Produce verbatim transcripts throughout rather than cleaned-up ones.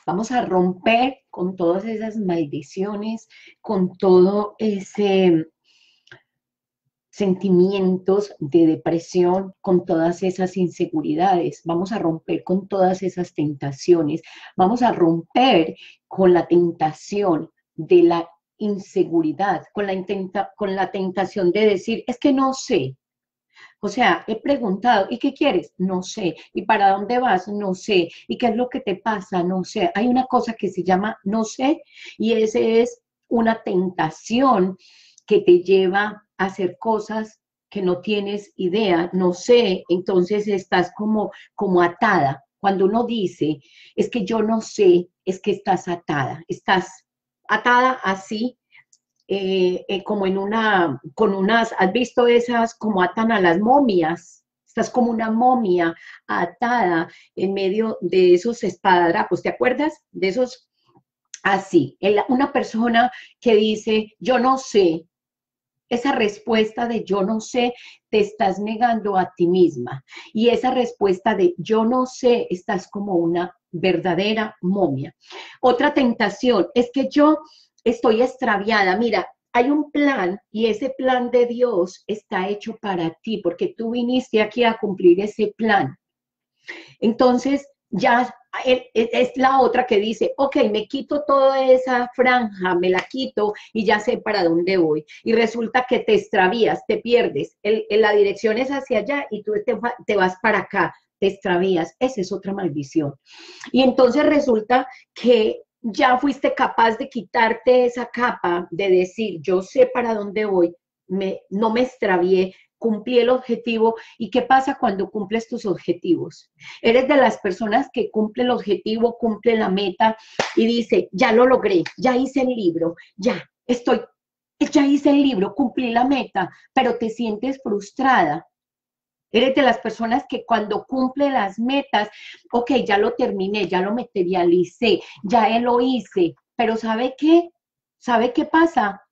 Vamos a romper con todas esas maldiciones, con todo ese sentimientos de depresión, con todas esas inseguridades, vamos a romper con todas esas tentaciones, vamos a romper con la tentación de la inseguridad, con la, intenta, con la tentación de decir, es que no sé. O sea, he preguntado, ¿y qué quieres? No sé. ¿Y para dónde vas? No sé. ¿Y qué es lo que te pasa? No sé. Hay una cosa que se llama no sé, y ese es una tentación que te lleva a hacer cosas que no tienes idea, no sé, entonces estás como, como atada. Cuando uno dice, es que yo no sé, es que estás atada, estás atada así eh, eh, como en una, con unas, ¿has visto esas como atan a las momias? Estás como una momia atada en medio de esos espadadrapos, ¿te acuerdas? De esos, así, el, una persona que dice, yo no sé, esa respuesta de yo no sé, te estás negando a ti misma. Y esa respuesta de yo no sé, estás como una verdadera momia. Otra tentación es que yo estoy extraviada. Mira, hay un plan y ese plan de Dios está hecho para ti porque tú viniste aquí a cumplir ese plan. Entonces, ya es la otra que dice, ok, me quito toda esa franja, me la quito y ya sé para dónde voy. Y resulta que te extravías, te pierdes. El, el, la dirección es hacia allá y tú te, te vas para acá, te extravías. Esa es otra maldición. Y entonces resulta que ya fuiste capaz de quitarte esa capa, de decir, yo sé para dónde voy, me, no me extravié, cumplí el objetivo. ¿Y qué pasa cuando cumples tus objetivos? Eres de las personas que cumple el objetivo, cumple la meta y dice, ya lo logré, ya hice el libro, ya estoy, ya hice el libro, cumplí la meta, pero te sientes frustrada. Eres de las personas que cuando cumple las metas, ok, ya lo terminé, ya lo materialicé, ya lo hice, pero ¿sabe qué? ¿Sabe qué pasa?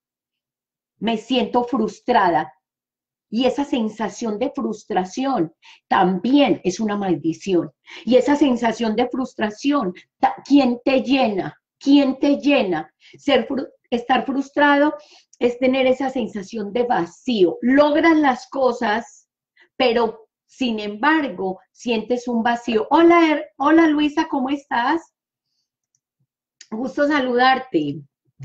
Me siento frustrada. Y esa sensación de frustración también es una maldición. Y esa sensación de frustración, ¿quién te llena? ¿Quién te llena? Ser, estar frustrado es tener esa sensación de vacío. Logras las cosas, pero sin embargo sientes un vacío. Hola, hola Luisa, ¿cómo estás? Gusto saludarte.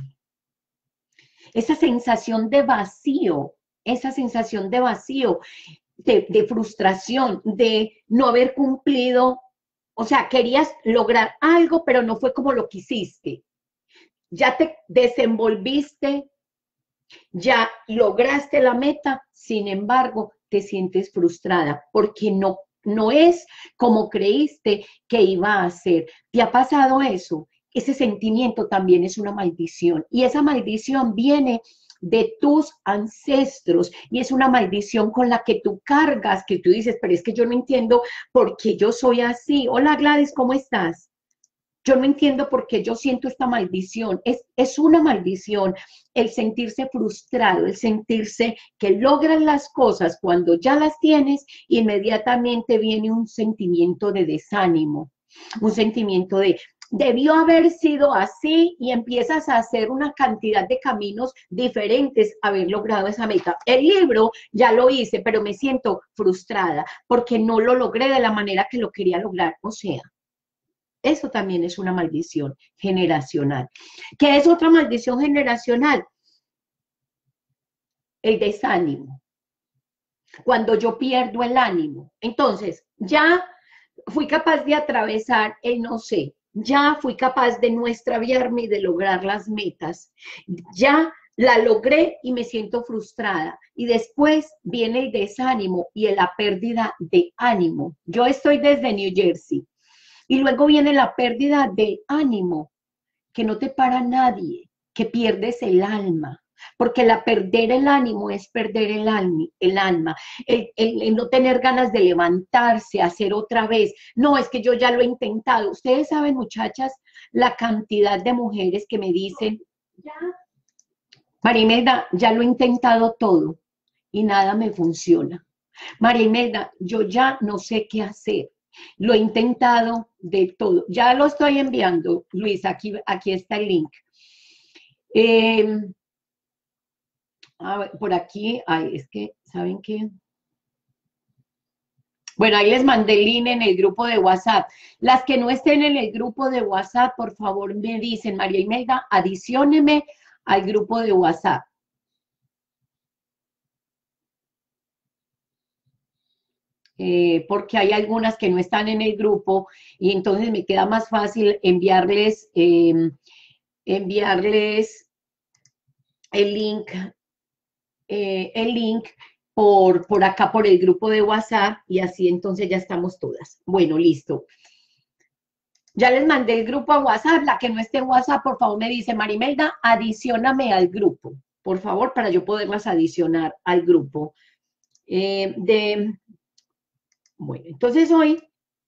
Esa sensación de vacío, esa sensación de vacío, de, de frustración, de no haber cumplido, o sea, querías lograr algo, pero no fue como lo quisiste. Ya te desenvolviste, ya lograste la meta, sin embargo, te sientes frustrada porque no, no es como creíste que iba a ser. ¿Te ha pasado eso? Ese sentimiento también es una maldición y esa maldición viene de tus ancestros y es una maldición con la que tú cargas, que tú dices, pero es que yo no entiendo por qué yo soy así. Hola Gladys, ¿cómo estás? Yo no entiendo por qué yo siento esta maldición. Es, es una maldición el sentirse frustrado, el sentirse que logras las cosas cuando ya las tienes, inmediatamente viene un sentimiento de desánimo, un sentimiento de debió haber sido así y empiezas a hacer una cantidad de caminos diferentes a haber logrado esa meta. El libro ya lo hice, pero me siento frustrada porque no lo logré de la manera que lo quería lograr. O sea, eso también es una maldición generacional. ¿Qué es otra maldición generacional? El desánimo. Cuando yo pierdo el ánimo. Entonces, ya fui capaz de atravesar el no sé. Ya fui capaz de no extraviarme y de lograr las metas. Ya la logré y me siento frustrada. Y después viene el desánimo y la pérdida de ánimo. Yo estoy desde New Jersey. Y luego viene la pérdida de ánimo, que no te para nadie, que pierdes el alma, porque la perder el ánimo es perder el alma, el, alma el, el, el no tener ganas de levantarse, hacer otra vez. No, es que yo ya lo he intentado. Ustedes saben, muchachas, la cantidad de mujeres que me dicen, ya, María Imelda, ya lo he intentado todo y nada me funciona. María Imelda, yo ya no sé qué hacer. Lo he intentado de todo. Ya lo estoy enviando, Luis, aquí, aquí está el link. Eh, a ver, por aquí, ay, es que, ¿saben qué? Bueno, ahí les mandé el link en el grupo de WhatsApp. Las que no estén en el grupo de WhatsApp, por favor, me dicen, María Imelda, adicióneme al grupo de WhatsApp. Eh, porque hay algunas que no están en el grupo y entonces me queda más fácil enviarles, eh, enviarles el link, eh, el link por, por acá, por el grupo de WhatsApp, y así entonces ya estamos todas. Bueno, listo. Ya les mandé el grupo a WhatsApp. La que no esté en WhatsApp, por favor, me dice, Marimelda, adicióname al grupo, por favor, para yo poderlas adicionar al grupo. Eh, de, bueno, entonces hoy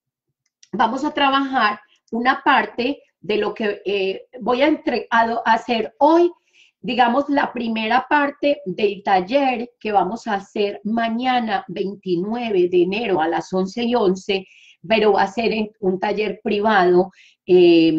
vamos a trabajar una parte de lo que eh, voy a, entre, a, a hacer hoy, digamos, la primera parte del taller que vamos a hacer mañana, veintinueve de enero a las once y once, pero va a ser en un taller privado eh,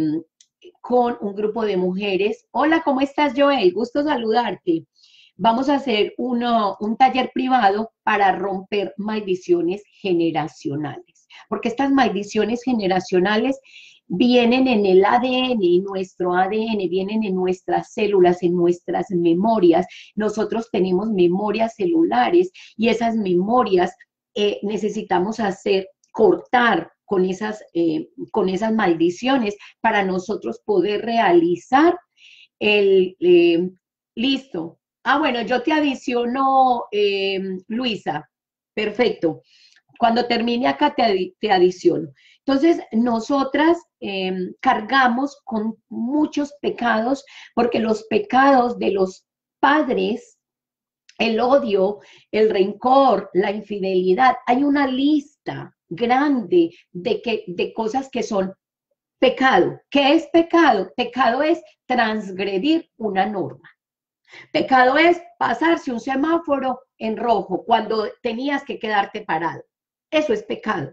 con un grupo de mujeres. Hola, ¿cómo estás, Joel? Gusto saludarte. Vamos a hacer uno, un taller privado para romper maldiciones generacionales, porque estas maldiciones generacionales vienen en el A D N, en nuestro A D N, vienen en nuestras células, en nuestras memorias. Nosotros tenemos memorias celulares y esas memorias eh, necesitamos hacer, cortar con esas, eh, con esas maldiciones para nosotros poder realizar el, eh, listo. Ah, bueno, yo te adiciono, eh, Luisa. Perfecto. Cuando termine acá te, te adiciono. Entonces, nosotras eh, cargamos con muchos pecados, porque los pecados de los padres, el odio, el rencor, la infidelidad, hay una lista grande de, que, de cosas que son pecado. ¿Qué es pecado? Pecado es transgredir una norma. Pecado es pasarse un semáforo en rojo cuando tenías que quedarte parado. Eso es pecado.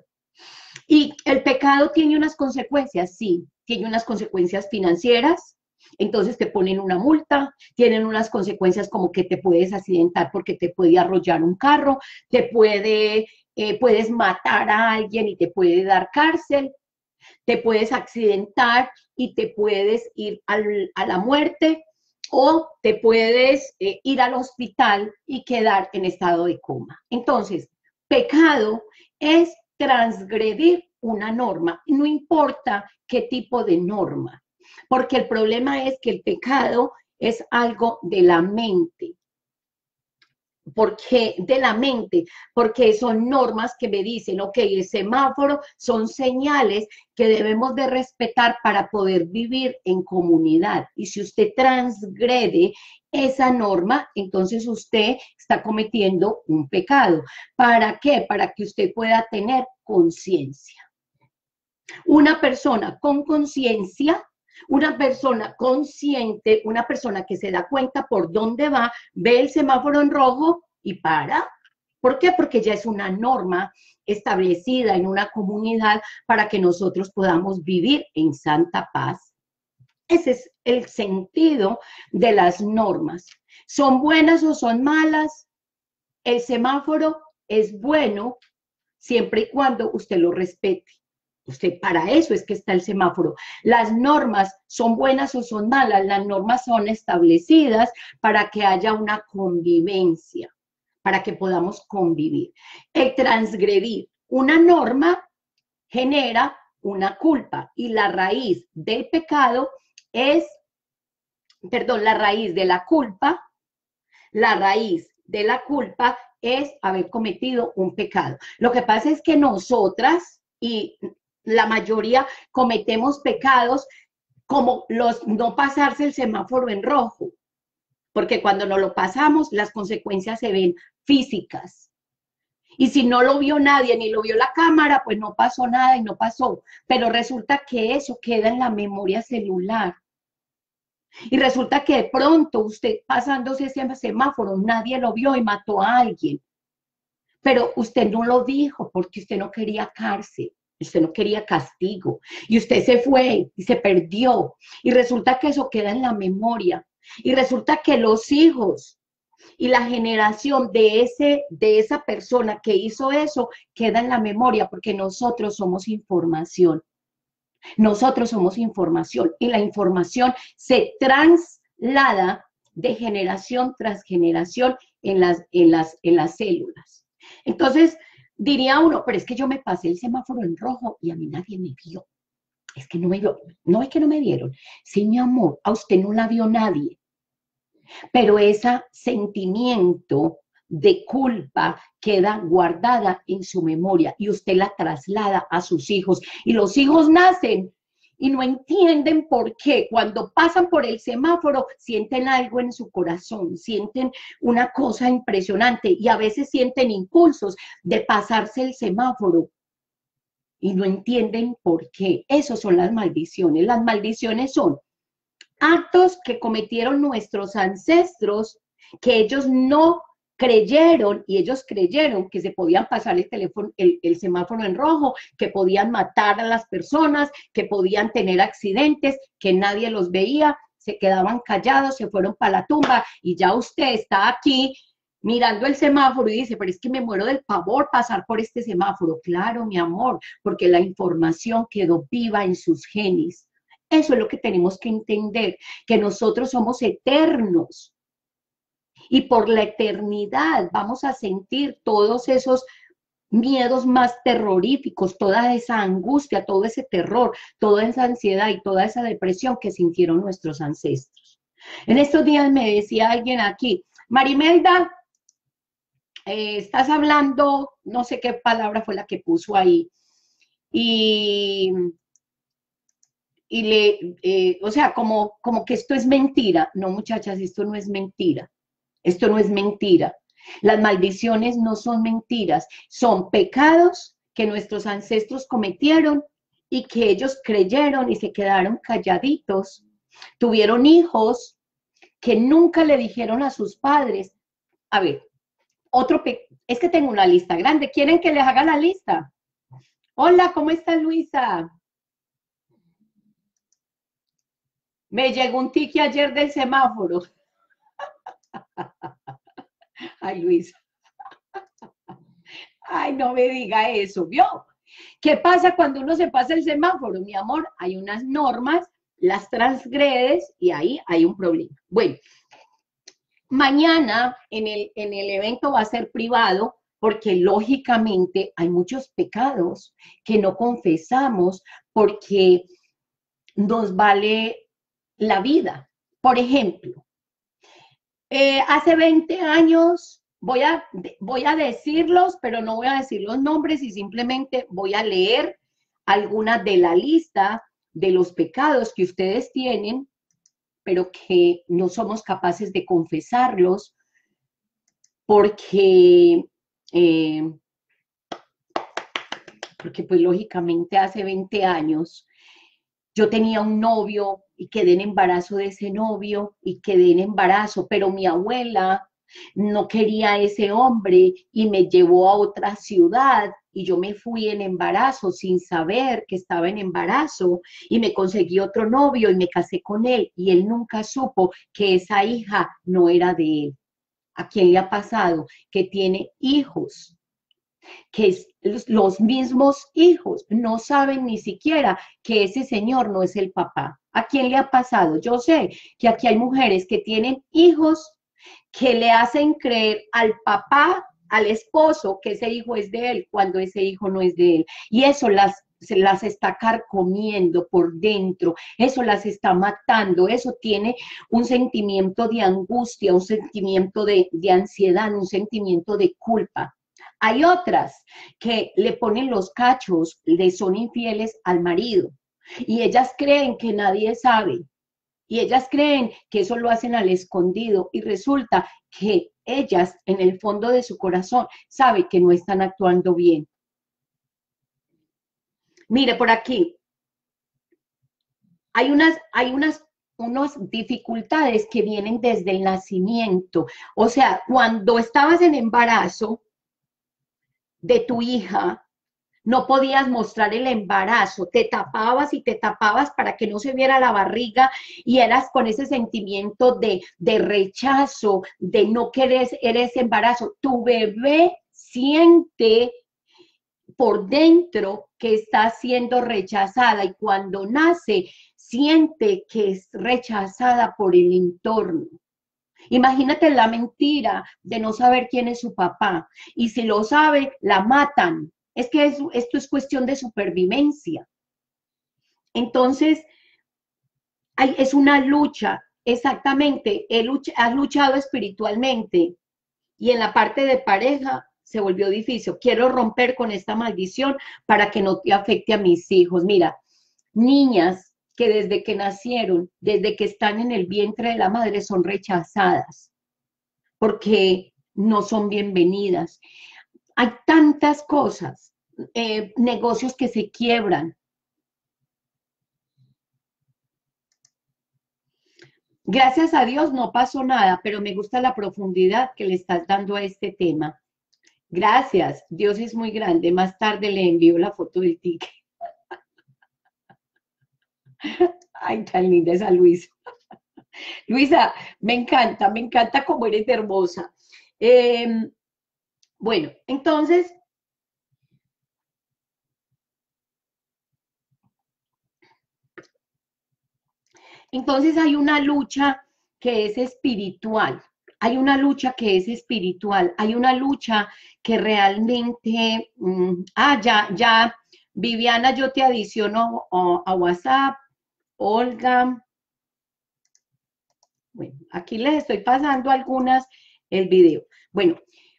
Y el pecado tiene unas consecuencias, sí, tiene unas consecuencias financieras, entonces te ponen una multa, tienen unas consecuencias como que te puedes accidentar porque te puede arrollar un carro, te puede, eh, puedes matar a alguien y te puede dar cárcel, te puedes accidentar y te puedes ir al, a la muerte, o te puedes eh, ir al hospital y quedar en estado de coma. Entonces, pecado es transgredir una norma, no importa qué tipo de norma, porque el problema es que el pecado es algo de la mente. Porque de la mente, porque son normas que me dicen, ok, el semáforo son señales que debemos de respetar para poder vivir en comunidad. Y si usted transgrede esa norma, entonces usted está cometiendo un pecado. ¿Para qué? Para que usted pueda tener conciencia. Una persona con conciencia, una persona consciente, una persona que se da cuenta por dónde va, ve el semáforo en rojo y para. ¿Por qué? Porque ya es una norma establecida en una comunidad para que nosotros podamos vivir en santa paz. Ese es el sentido de las normas. ¿Son buenas o son malas? El semáforo es bueno siempre y cuando usted lo respete. Usted, para eso es que está el semáforo. Las normas son buenas o son malas. Las normas son establecidas para que haya una convivencia, para que podamos convivir. El transgredir una norma genera una culpa y la raíz del pecado es, perdón, la raíz de la culpa, la raíz de la culpa es haber cometido un pecado. Lo que pasa es que nosotras y la mayoría cometemos pecados como los no pasarse el semáforo en rojo, porque cuando no lo pasamos, las consecuencias se ven físicas. Y si no lo vio nadie, ni lo vio la cámara, pues no pasó nada y no pasó. Pero resulta que eso queda en la memoria celular. Y resulta que de pronto usted pasándose ese semáforo, nadie lo vio y mató a alguien. Pero usted no lo dijo porque usted no quería cárcel. Usted no quería castigo y usted se fue y se perdió y resulta que eso queda en la memoria y resulta que los hijos y la generación de, ese, de esa persona que hizo eso queda en la memoria porque nosotros somos información. Nosotros somos información y la información se traslada de generación tras generación en las, en las, en las células. Entonces, diría uno, pero es que yo me pasé el semáforo en rojo y a mí nadie me vio. Es que no me vio. No es que no me vieron. Sí, mi amor, a usted no la vio nadie. Pero ese sentimiento de culpa queda guardada en su memoria y usted la traslada a sus hijos. Y los hijos nacen y no entienden por qué. Cuando pasan por el semáforo, sienten algo en su corazón, sienten una cosa impresionante y a veces sienten impulsos de pasarse el semáforo y no entienden por qué. Esas son las maldiciones. Las maldiciones son actos que cometieron nuestros ancestros, que ellos no creyeron, y ellos creyeron que se podían pasar el teléfono, el, el semáforo en rojo, que podían matar a las personas, que podían tener accidentes, que nadie los veía, se quedaban callados, se fueron para la tumba, y ya usted está aquí mirando el semáforo y dice, pero es que me muero del pavor pasar por este semáforo. Claro, mi amor, porque la información quedó viva en sus genes. Eso es lo que tenemos que entender, que nosotros somos eternos y por la eternidad vamos a sentir todos esos miedos más terroríficos, toda esa angustia, todo ese terror, toda esa ansiedad y toda esa depresión que sintieron nuestros ancestros. En estos días me decía alguien aquí, Marimelda, eh, estás hablando, no sé qué palabra fue la que puso ahí, y... y le, eh, o sea, como, como que esto es mentira. No, muchachas, esto no es mentira. Esto no es mentira. Las maldiciones no son mentiras, son pecados que nuestros ancestros cometieron y que ellos creyeron y se quedaron calladitos. Tuvieron hijos que nunca le dijeron a sus padres. A ver, otro pe es que tengo una lista grande. ¿Quieren que les haga la lista? Hola, ¿cómo está Luisa? Me llegó un ticket ayer del semáforo. Ay, Luisa. Ay, no me diga eso, ¿vio? ¿Qué pasa cuando uno se pasa el semáforo? Mi amor, hay unas normas, las transgredes y ahí hay un problema. Bueno, mañana en el, en el evento va a ser privado porque lógicamente hay muchos pecados que no confesamos porque nos vale la vida. Por ejemplo, eh, hace veinte años, voy a, voy a decirlos, pero no voy a decir los nombres y simplemente voy a leer algunas de la lista de los pecados que ustedes tienen, pero que no somos capaces de confesarlos porque, eh, porque pues lógicamente hace veinte años yo tenía un novio y quedé en embarazo de ese novio y quedé en embarazo, pero mi abuela no quería a ese hombre y me llevó a otra ciudad y yo me fui en embarazo sin saber que estaba en embarazo y me conseguí otro novio y me casé con él y él nunca supo que esa hija no era de él. ¿A quién le ha pasado? Que tiene hijos, que es, los mismos hijos no saben ni siquiera que ese señor no es el papá. ¿A quién le ha pasado? Yo sé que aquí hay mujeres que tienen hijos que le hacen creer al papá, al esposo, que ese hijo es de él, cuando ese hijo no es de él. Y eso las, se las está carcomiendo por dentro, eso las está matando, eso tiene un sentimiento de angustia, un sentimiento de, de ansiedad, un sentimiento de culpa. Hay otras que le ponen los cachos, le son infieles al marido y ellas creen que nadie sabe y ellas creen que eso lo hacen al escondido y resulta que ellas en el fondo de su corazón saben que no están actuando bien. Mire por aquí, hay unas, hay unas unas dificultades que vienen desde el nacimiento. O sea, cuando estabas en embarazo de tu hija, no podías mostrar el embarazo, te tapabas y te tapabas para que no se viera la barriga y eras con ese sentimiento de, de rechazo, de no querer ese embarazo. Tu bebé siente por dentro que está siendo rechazada y cuando nace siente que es rechazada por el entorno. Imagínate la mentira de no saber quién es su papá y si lo sabe, la matan. Es que es, esto es cuestión de supervivencia. Entonces, hay, es una lucha, exactamente. He luch, has luchado espiritualmente y en la parte de pareja se volvió difícil. Quiero romper con esta maldición para que no te afecte a mis hijos. Mira, niñas que desde que nacieron, desde que están en el vientre de la madre, son rechazadas porque no son bienvenidas. Hay tantas cosas, eh, negocios que se quiebran. Gracias a Dios no pasó nada, pero me gusta la profundidad que le estás dando a este tema. Gracias, Dios es muy grande. Más tarde le envío la foto del ticket. Ay, tan linda esa Luisa. Luisa, me encanta, me encanta cómo eres hermosa. Eh, bueno, entonces, entonces hay una lucha que es espiritual. Hay una lucha que es espiritual. Hay una lucha que realmente, mmm, ah, ya, ya, Viviana, yo te adiciono a, a WhatsApp. Olga, bueno, aquí les estoy pasando algunas, el video. Bueno,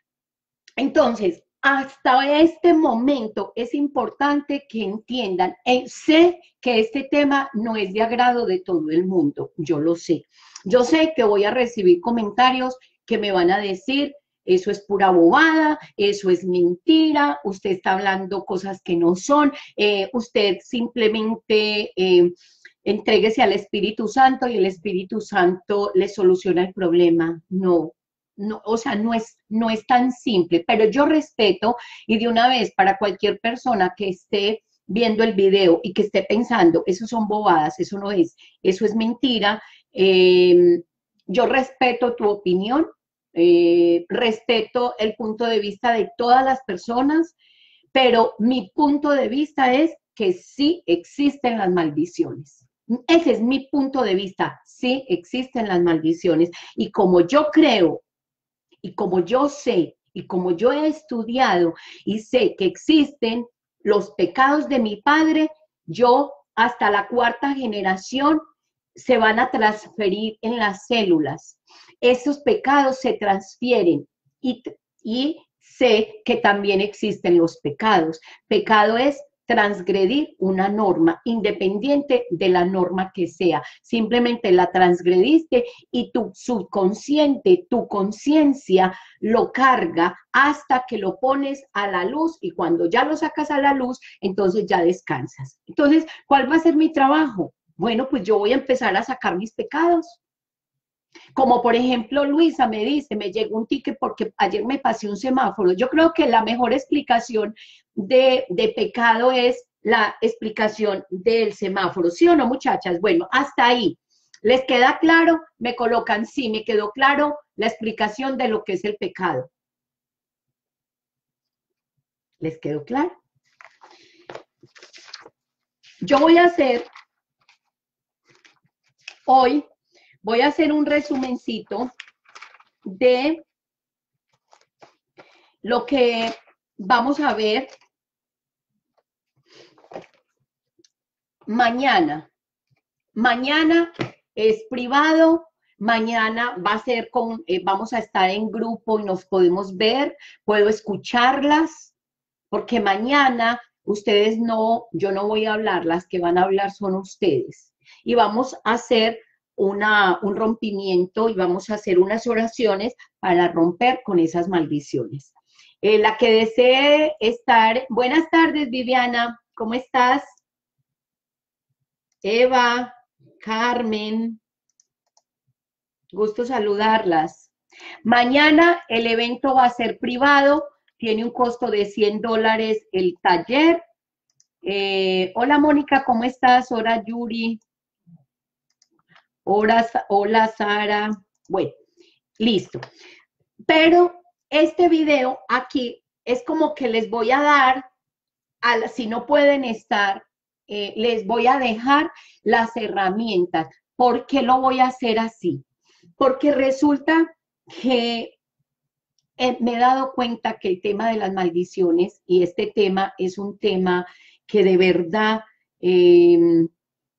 entonces, hasta este momento es importante que entiendan, eh, sé que este tema no es de agrado de todo el mundo, yo lo sé. Yo sé que voy a recibir comentarios que me van a decir, eso es pura bobada, eso es mentira, usted está hablando cosas que no son, eh, usted simplemente... Eh, entréguese al Espíritu Santo y el Espíritu Santo le soluciona el problema. No, no, o sea, no es, no es tan simple, pero yo respeto y de una vez para cualquier persona que esté viendo el video y que esté pensando, eso son bobadas, eso no es, eso es mentira, eh, yo respeto tu opinión, eh, respeto el punto de vista de todas las personas, pero mi punto de vista es que sí existen las maldiciones. Ese es mi punto de vista, sí existen las maldiciones. Y como yo creo, y como yo sé, y como yo he estudiado y sé que existen los pecados de mi padre, yo hasta la cuarta generación se van a transferir en las células. Esos pecados se transfieren y, y sé que también existen los pecados. Pecado es transgredir una norma, independiente de la norma que sea. Simplemente la transgrediste y tu subconsciente, tu conciencia lo carga hasta que lo pones a la luz y cuando ya lo sacas a la luz, entonces ya descansas. Entonces, ¿cuál va a ser mi trabajo? Bueno, pues yo voy a empezar a sacar mis pecados. Como por ejemplo, Luisa me dice, me llegó un ticket porque ayer me pasé un semáforo. Yo creo que la mejor explicación de, de pecado es la explicación del semáforo. ¿Sí o no, muchachas? Bueno, hasta ahí. ¿Les queda claro? Me colocan, sí, me quedó claro la explicación de lo que es el pecado. ¿Les quedó claro? Yo voy a hacer, hoy, voy a hacer un resumencito de lo que vamos a ver mañana. Mañana es privado, mañana va a ser con, eh, vamos a estar en grupo y nos podemos ver, puedo escucharlas, porque mañana ustedes no, yo no voy a hablar, las que van a hablar son ustedes. Y vamos a hacer una, un rompimiento y vamos a hacer unas oraciones para romper con esas maldiciones. Eh, la que desee estar, buenas tardes Viviana, ¿cómo estás? Eva, Carmen, gusto saludarlas. Mañana el evento va a ser privado, tiene un costo de cien dólares el taller. Eh, hola Mónica, ¿cómo estás? Hola Yuri. Hola, hola Sara. Bueno, listo. Pero este video aquí es como que les voy a dar, a la, si no pueden estar, eh, les voy a dejar las herramientas. ¿Por qué lo voy a hacer así? Porque resulta que eh, me he dado cuenta que el tema de las maldiciones, y este tema es un tema que de verdad eh,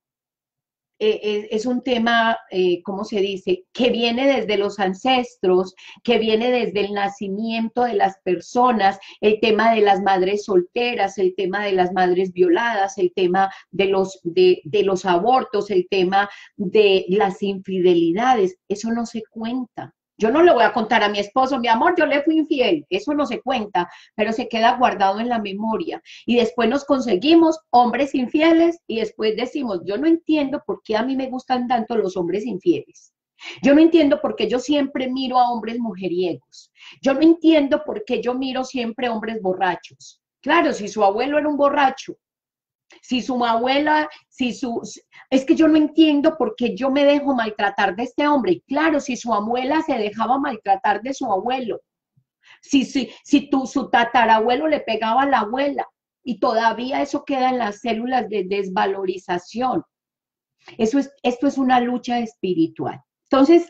eh, es un tema, eh, ¿cómo se dice?, que viene desde los ancestros, que viene desde el nacimiento de las personas, el tema de las madres solteras, el tema de las madres violadas, el tema de los, de, de los abortos, el tema de las infidelidades, eso no se cuenta. Yo no le voy a contar a mi esposo, mi amor, yo le fui infiel, eso no se cuenta, pero se queda guardado en la memoria. Y después nos conseguimos hombres infieles y después decimos, yo no entiendo por qué a mí me gustan tanto los hombres infieles. Yo no entiendo por qué yo siempre miro a hombres mujeriegos. Yo no entiendo por qué yo miro siempre hombres borrachos. Claro, si su abuelo era un borracho, si su abuela, si su... Es que yo no entiendo por qué yo me dejo maltratar de este hombre. Claro, si su abuela se dejaba maltratar de su abuelo, si, si, si tu, su tatarabuelo le pegaba a la abuela, y todavía eso queda en las células de desvalorización. Eso es, esto es una lucha espiritual. Entonces,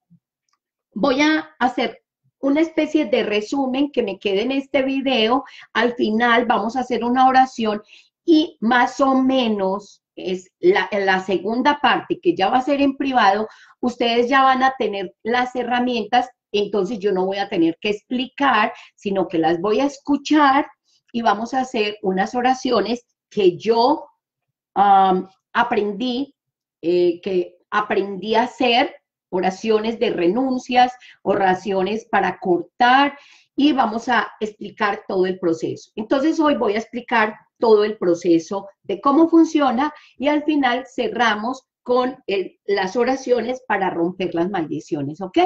voy a hacer una especie de resumen que me quede en este video. Al final vamos a hacer una oración y más o menos es la, la segunda parte, que ya va a ser en privado, ustedes ya van a tener las herramientas, entonces yo no voy a tener que explicar, sino que las voy a escuchar y vamos a hacer unas oraciones que yo um, aprendí, eh, que aprendí a hacer, oraciones de renuncias, oraciones para cortar, y vamos a explicar todo el proceso. Entonces hoy voy a explicar todo el proceso de cómo funciona y al final cerramos con el, las oraciones para romper las maldiciones, ¿ok?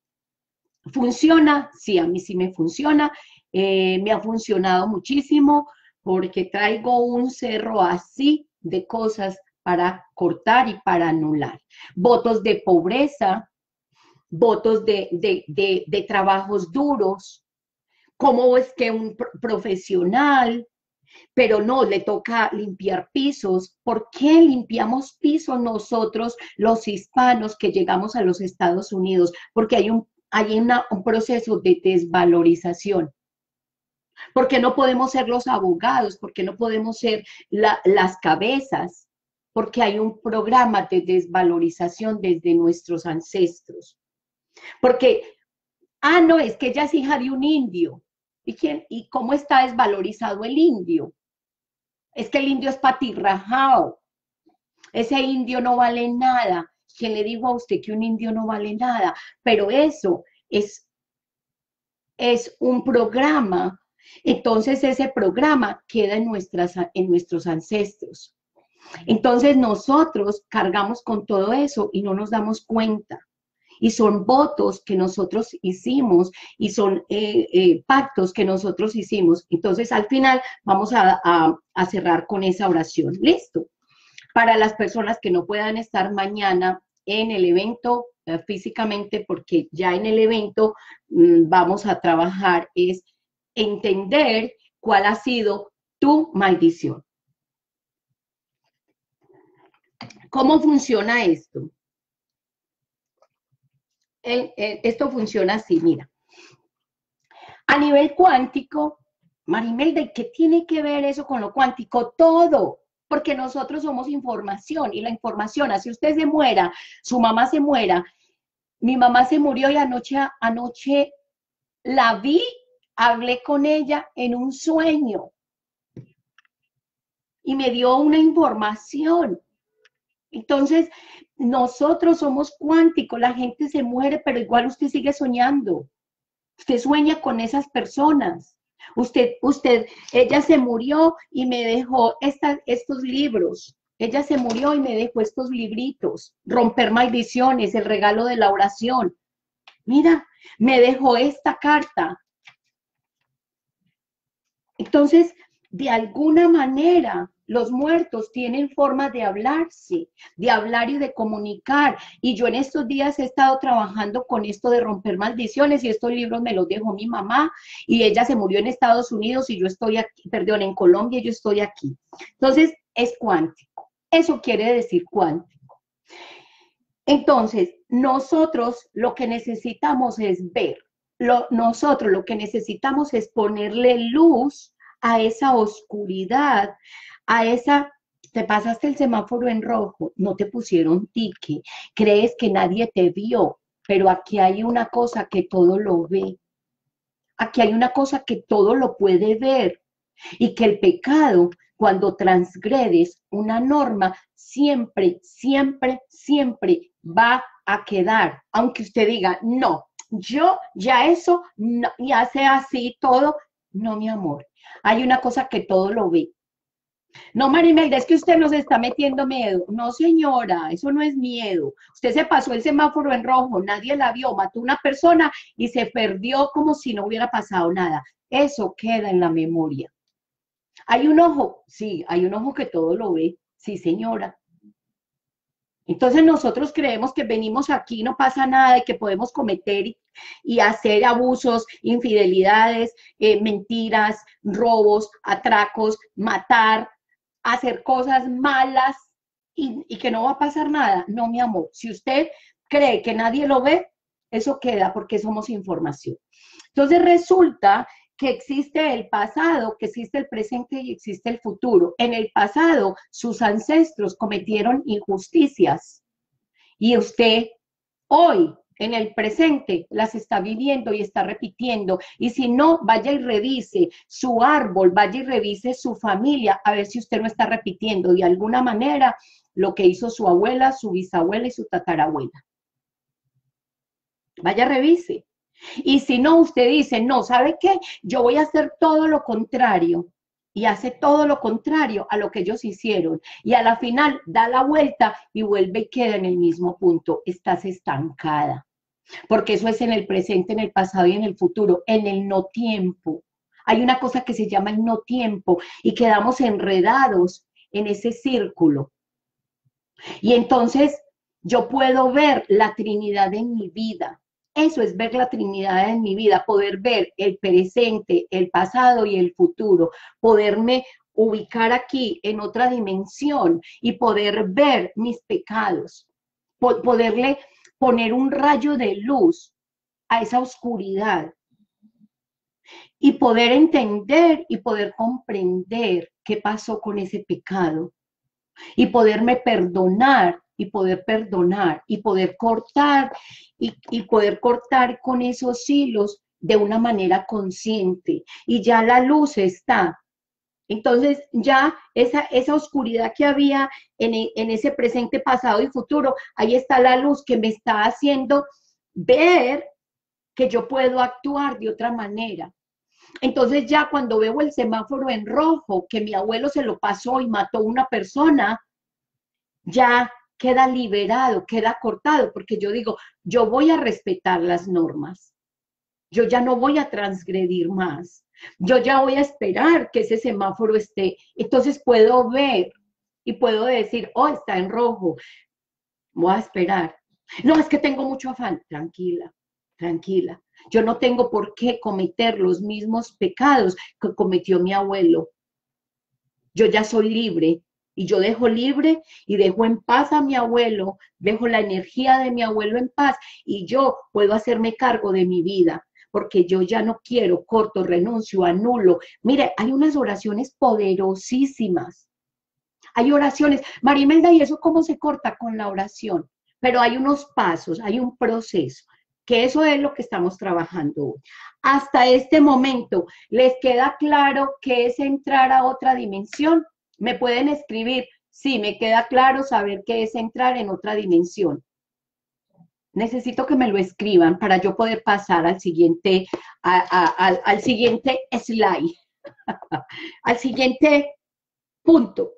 ¿Funciona? Sí, a mí sí me funciona. Eh, me ha funcionado muchísimo porque traigo un cerro así de cosas para cortar y para anular. Votos de pobreza, votos de, de, de, de trabajos duros, cómo es que un profesional, pero no, le toca limpiar pisos. ¿Por qué limpiamos pisos nosotros, los hispanos, que llegamos a los Estados Unidos? Porque hay un, hay una, un proceso de desvalorización. ¿Por qué no podemos ser los abogados? ¿Por qué no podemos ser la, las cabezas? Porque hay un programa de desvalorización desde nuestros ancestros. Porque, ah, no, es que ella es hija de un indio. ¿Y, quién, ¿Y cómo está desvalorizado el indio? Es que el indio es patirrajao. Ese indio no vale nada. ¿Quién le dijo a usted que un indio no vale nada? Pero eso es, es un programa. Entonces ese programa queda en, nuestras, en nuestros ancestros. Entonces nosotros cargamos con todo eso y no nos damos cuenta. Y son votos que nosotros hicimos y son eh, eh, pactos que nosotros hicimos. Entonces, al final vamos a, a, a cerrar con esa oración. ¿Listo? Para las personas que no puedan estar mañana en el evento eh, físicamente, porque ya en el evento mmm, vamos a trabajar, es entender cuál ha sido tu maldición. ¿Cómo funciona esto? El, el, esto funciona así, mira. A nivel cuántico, Marimelda, ¿y qué tiene que ver eso con lo cuántico? Todo, porque nosotros somos información y la información, así usted se muera, su mamá se muera, mi mamá se murió y anoche, anoche la vi, hablé con ella en un sueño y me dio una información. Entonces, nosotros somos cuánticos, la gente se muere, pero igual usted sigue soñando. Usted sueña con esas personas. Usted, usted, ella se murió y me dejó esta, estos libros. Ella se murió y me dejó estos libritos. Romper maldiciones, el regalo de la oración. Mira, me dejó esta carta. Entonces, de alguna manera, los muertos tienen formas de hablarse, de hablar y de comunicar. Y yo en estos días he estado trabajando con esto de romper maldiciones y estos libros me los dejó mi mamá y ella se murió en Estados Unidos y yo estoy aquí, perdón, en Colombia y yo estoy aquí. Entonces, es cuántico. Eso quiere decir cuántico. Entonces, nosotros lo que necesitamos es ver. Lo, nosotros lo que necesitamos es ponerle luz a esa oscuridad, a esa, te pasaste el semáforo en rojo, no te pusieron tique, crees que nadie te vio, pero aquí hay una cosa que todo lo ve, aquí hay una cosa que todo lo puede ver y que el pecado, cuando transgredes una norma, siempre, siempre, siempre va a quedar, aunque usted diga, no, yo ya eso, no, y hace así todo, no, mi amor, hay una cosa que todo lo ve. No, Marimelda, es que usted nos está metiendo miedo. No, señora, eso no es miedo. Usted se pasó el semáforo en rojo, nadie la vio, mató a una persona y se perdió como si no hubiera pasado nada. Eso queda en la memoria. ¿Hay un ojo? Sí, hay un ojo que todo lo ve. Sí, señora. Entonces nosotros creemos que venimos aquí, no pasa nada y que podemos cometer y, y hacer abusos, infidelidades, eh, mentiras, robos, atracos, matar, hacer cosas malas y, y que no va a pasar nada. No, mi amor, si usted cree que nadie lo ve, eso queda porque somos información. Entonces resulta que existe el pasado, que existe el presente y existe el futuro. En el pasado, sus ancestros cometieron injusticias y usted hoy, en el presente, las está viviendo y está repitiendo. Y si no, vaya y revise su árbol, vaya y revise su familia, a ver si usted no está repitiendo de alguna manera lo que hizo su abuela, su bisabuela y su tatarabuela. Vaya, revise. Y si no, usted dice, no, ¿sabe qué? Yo voy a hacer todo lo contrario. Y hace todo lo contrario a lo que ellos hicieron. Y a la final da la vuelta y vuelve y queda en el mismo punto. Estás estancada. Porque eso es en el presente, en el pasado y en el futuro, en el no tiempo. Hay una cosa que se llama el no tiempo y quedamos enredados en ese círculo. Y entonces yo puedo ver la Trinidad en mi vida. Eso es ver la Trinidad en mi vida, poder ver el presente, el pasado y el futuro, poderme ubicar aquí en otra dimensión y poder ver mis pecados, poderle poner un rayo de luz a esa oscuridad y poder entender y poder comprender qué pasó con ese pecado y poderme perdonar y poder perdonar y poder cortar y, y poder cortar con esos hilos de una manera consciente y ya la luz está. Entonces ya esa, esa oscuridad que había en, en ese presente, pasado y futuro, ahí está la luz que me está haciendo ver que yo puedo actuar de otra manera. Entonces ya cuando veo el semáforo en rojo, que mi abuelo se lo pasó y mató a una persona, ya queda liberado, queda cortado, porque yo digo, yo voy a respetar las normas, yo ya no voy a transgredir más, yo ya voy a esperar que ese semáforo esté, entonces puedo ver y puedo decir, oh, está en rojo, voy a esperar. No, es que tengo mucho afán, tranquila, tranquila. Yo no tengo por qué cometer los mismos pecados que cometió mi abuelo. Yo ya soy libre y yo dejo libre y dejo en paz a mi abuelo, dejo la energía de mi abuelo en paz y yo puedo hacerme cargo de mi vida porque yo ya no quiero, corto, renuncio, anulo. Mire, hay unas oraciones poderosísimas. Hay oraciones, Marimelda, ¿y eso cómo se corta con la oración? Pero hay unos pasos, hay un proceso, que eso es lo que estamos trabajando hoy. Hasta este momento, ¿les queda claro qué es entrar a otra dimensión? Me pueden escribir, sí, me queda claro saber qué es entrar en otra dimensión. Necesito que me lo escriban para yo poder pasar al siguiente, a, a, al, al siguiente slide, al siguiente punto.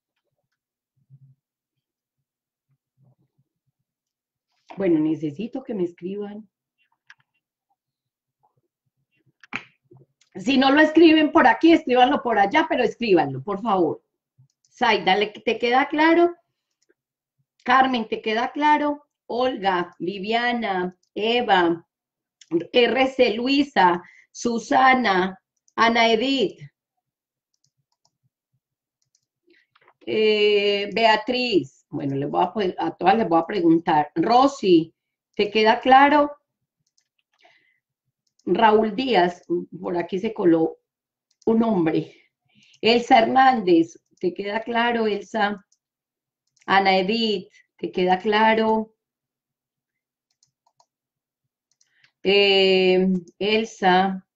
Bueno, necesito que me escriban. Si no lo escriben por aquí, escríbanlo por allá, pero escríbanlo, por favor. Zaida, ¿te queda claro? Carmen, ¿te queda claro? Olga, Viviana, Eva, R C Luisa, Susana, Ana Edith, eh, Beatriz, bueno, les voy a, a todas les voy a preguntar. Rosy, ¿te queda claro? Raúl Díaz, por aquí se coló un nombre. Elsa Hernández, ¿te queda claro, Elsa? Ana Edith, ¿te queda claro? Eh, Elsa,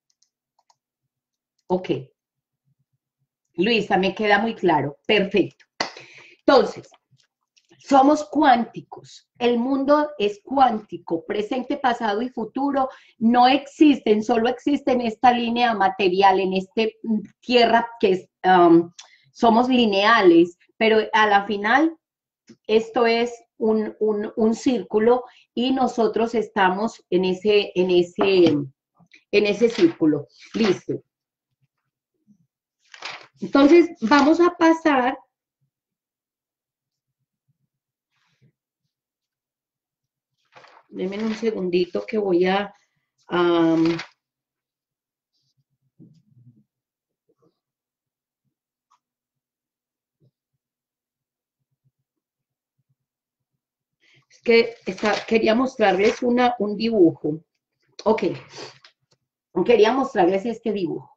ok. Luisa, me queda muy claro, perfecto. Entonces, somos cuánticos, el mundo es cuántico, presente, pasado y futuro no existen, solo existe en esta línea material, en esta tierra que es, um, somos lineales, pero a la final esto es un, un, un círculo y nosotros estamos en ese, en ese, en ese círculo. Listo. Entonces, vamos a pasar. Denme un segundito que voy a... Um, es que está, quería mostrarles una, un dibujo. Ok. Quería mostrarles este dibujo.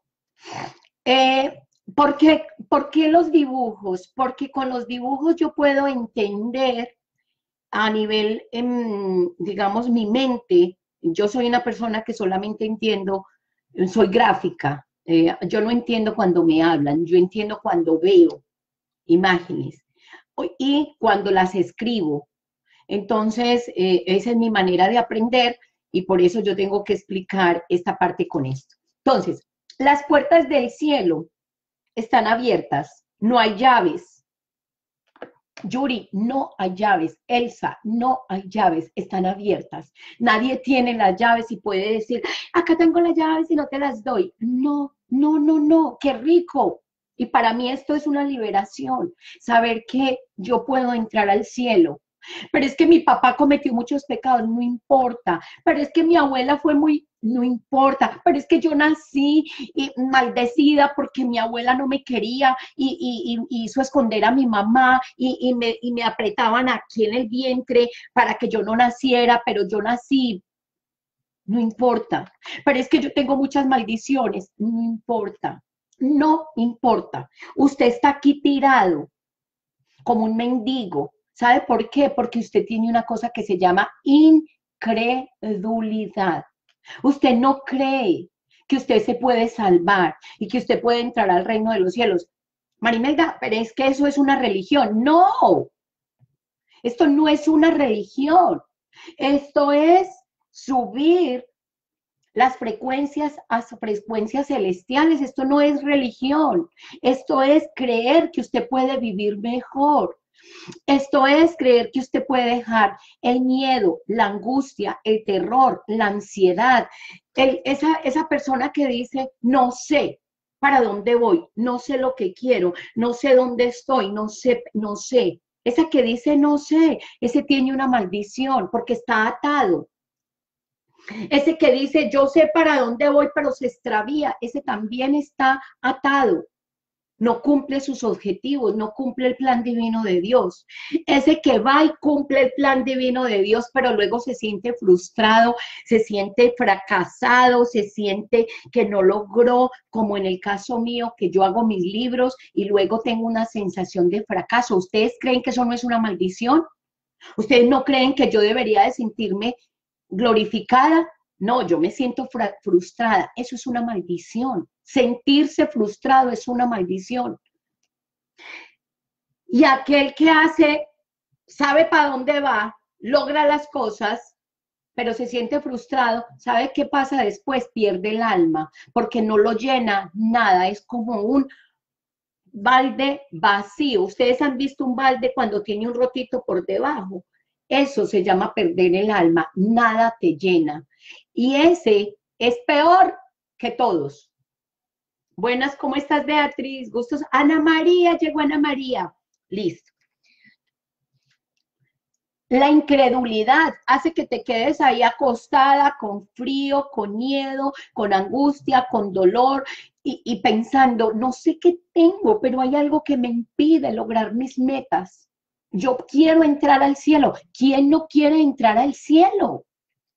Eh, ¿por qué, ¿Por qué los dibujos? Porque con los dibujos yo puedo entender a nivel, en, digamos, mi mente. Yo soy una persona que solamente entiendo, soy gráfica. Eh, yo no entiendo cuando me hablan, yo entiendo cuando veo imágenes y cuando las escribo. Entonces, eh, esa es mi manera de aprender y por eso yo tengo que explicar esta parte con esto. Entonces, las puertas del cielo están abiertas, no hay llaves. Yuri, no hay llaves. Elsa, no hay llaves, están abiertas. Nadie tiene las llaves y puede decir, acá tengo las llaves y no te las doy. No, no, no, no, qué rico. Y para mí esto es una liberación, saber que yo puedo entrar al cielo. Pero es que mi papá cometió muchos pecados, no importa. Pero es que mi abuela fue muy, no importa. Pero es que yo nací y maldecida porque mi abuela no me quería y, y, y hizo esconder a mi mamá y, y, me, y me apretaban aquí en el vientre para que yo no naciera, pero yo nací. No importa. Pero es que yo tengo muchas maldiciones. No importa. No importa. Usted está aquí tirado como un mendigo. ¿Sabe por qué? Porque usted tiene una cosa que se llama incredulidad. Usted no cree que usted se puede salvar y que usted puede entrar al reino de los cielos. Marimelda, pero es que eso es una religión. No, esto no es una religión. Esto es subir las frecuencias a frecuencias celestiales. Esto no es religión. Esto es creer que usted puede vivir mejor. Esto es creer que usted puede dejar el miedo, la angustia, el terror, la ansiedad. El, esa, esa persona que dice, no sé para dónde voy, no sé lo que quiero, no sé dónde estoy, no sé, no sé. Esa que dice no sé, ese tiene una maldición porque está atado. Ese que dice yo sé para dónde voy, pero se extravía, ese también está atado. No cumple sus objetivos, no cumple el plan divino de Dios. Ese que va y cumple el plan divino de Dios, pero luego se siente frustrado, se siente fracasado, se siente que no logró, como en el caso mío, que yo hago mis libros y luego tengo una sensación de fracaso. ¿Ustedes creen que eso no es una maldición? ¿Ustedes no creen que yo debería de sentirme glorificada? No, yo me siento frustrada. Eso es una maldición. Sentirse frustrado es una maldición. Y aquel que hace, sabe para dónde va, logra las cosas, pero se siente frustrado, ¿sabe qué pasa después? Pierde el alma, porque no lo llena nada, es como un balde vacío. Ustedes han visto un balde cuando tiene un rotito por debajo. Eso se llama perder el alma, nada te llena. Y ese es peor que todos. Buenas, ¿cómo estás, Beatriz? Gustos. Ana María, llegó Ana María. Listo. La incredulidad hace que te quedes ahí acostada con frío, con miedo, con angustia, con dolor y, y pensando, no sé qué tengo, pero hay algo que me impide lograr mis metas. Yo quiero entrar al cielo. ¿Quién no quiere entrar al cielo?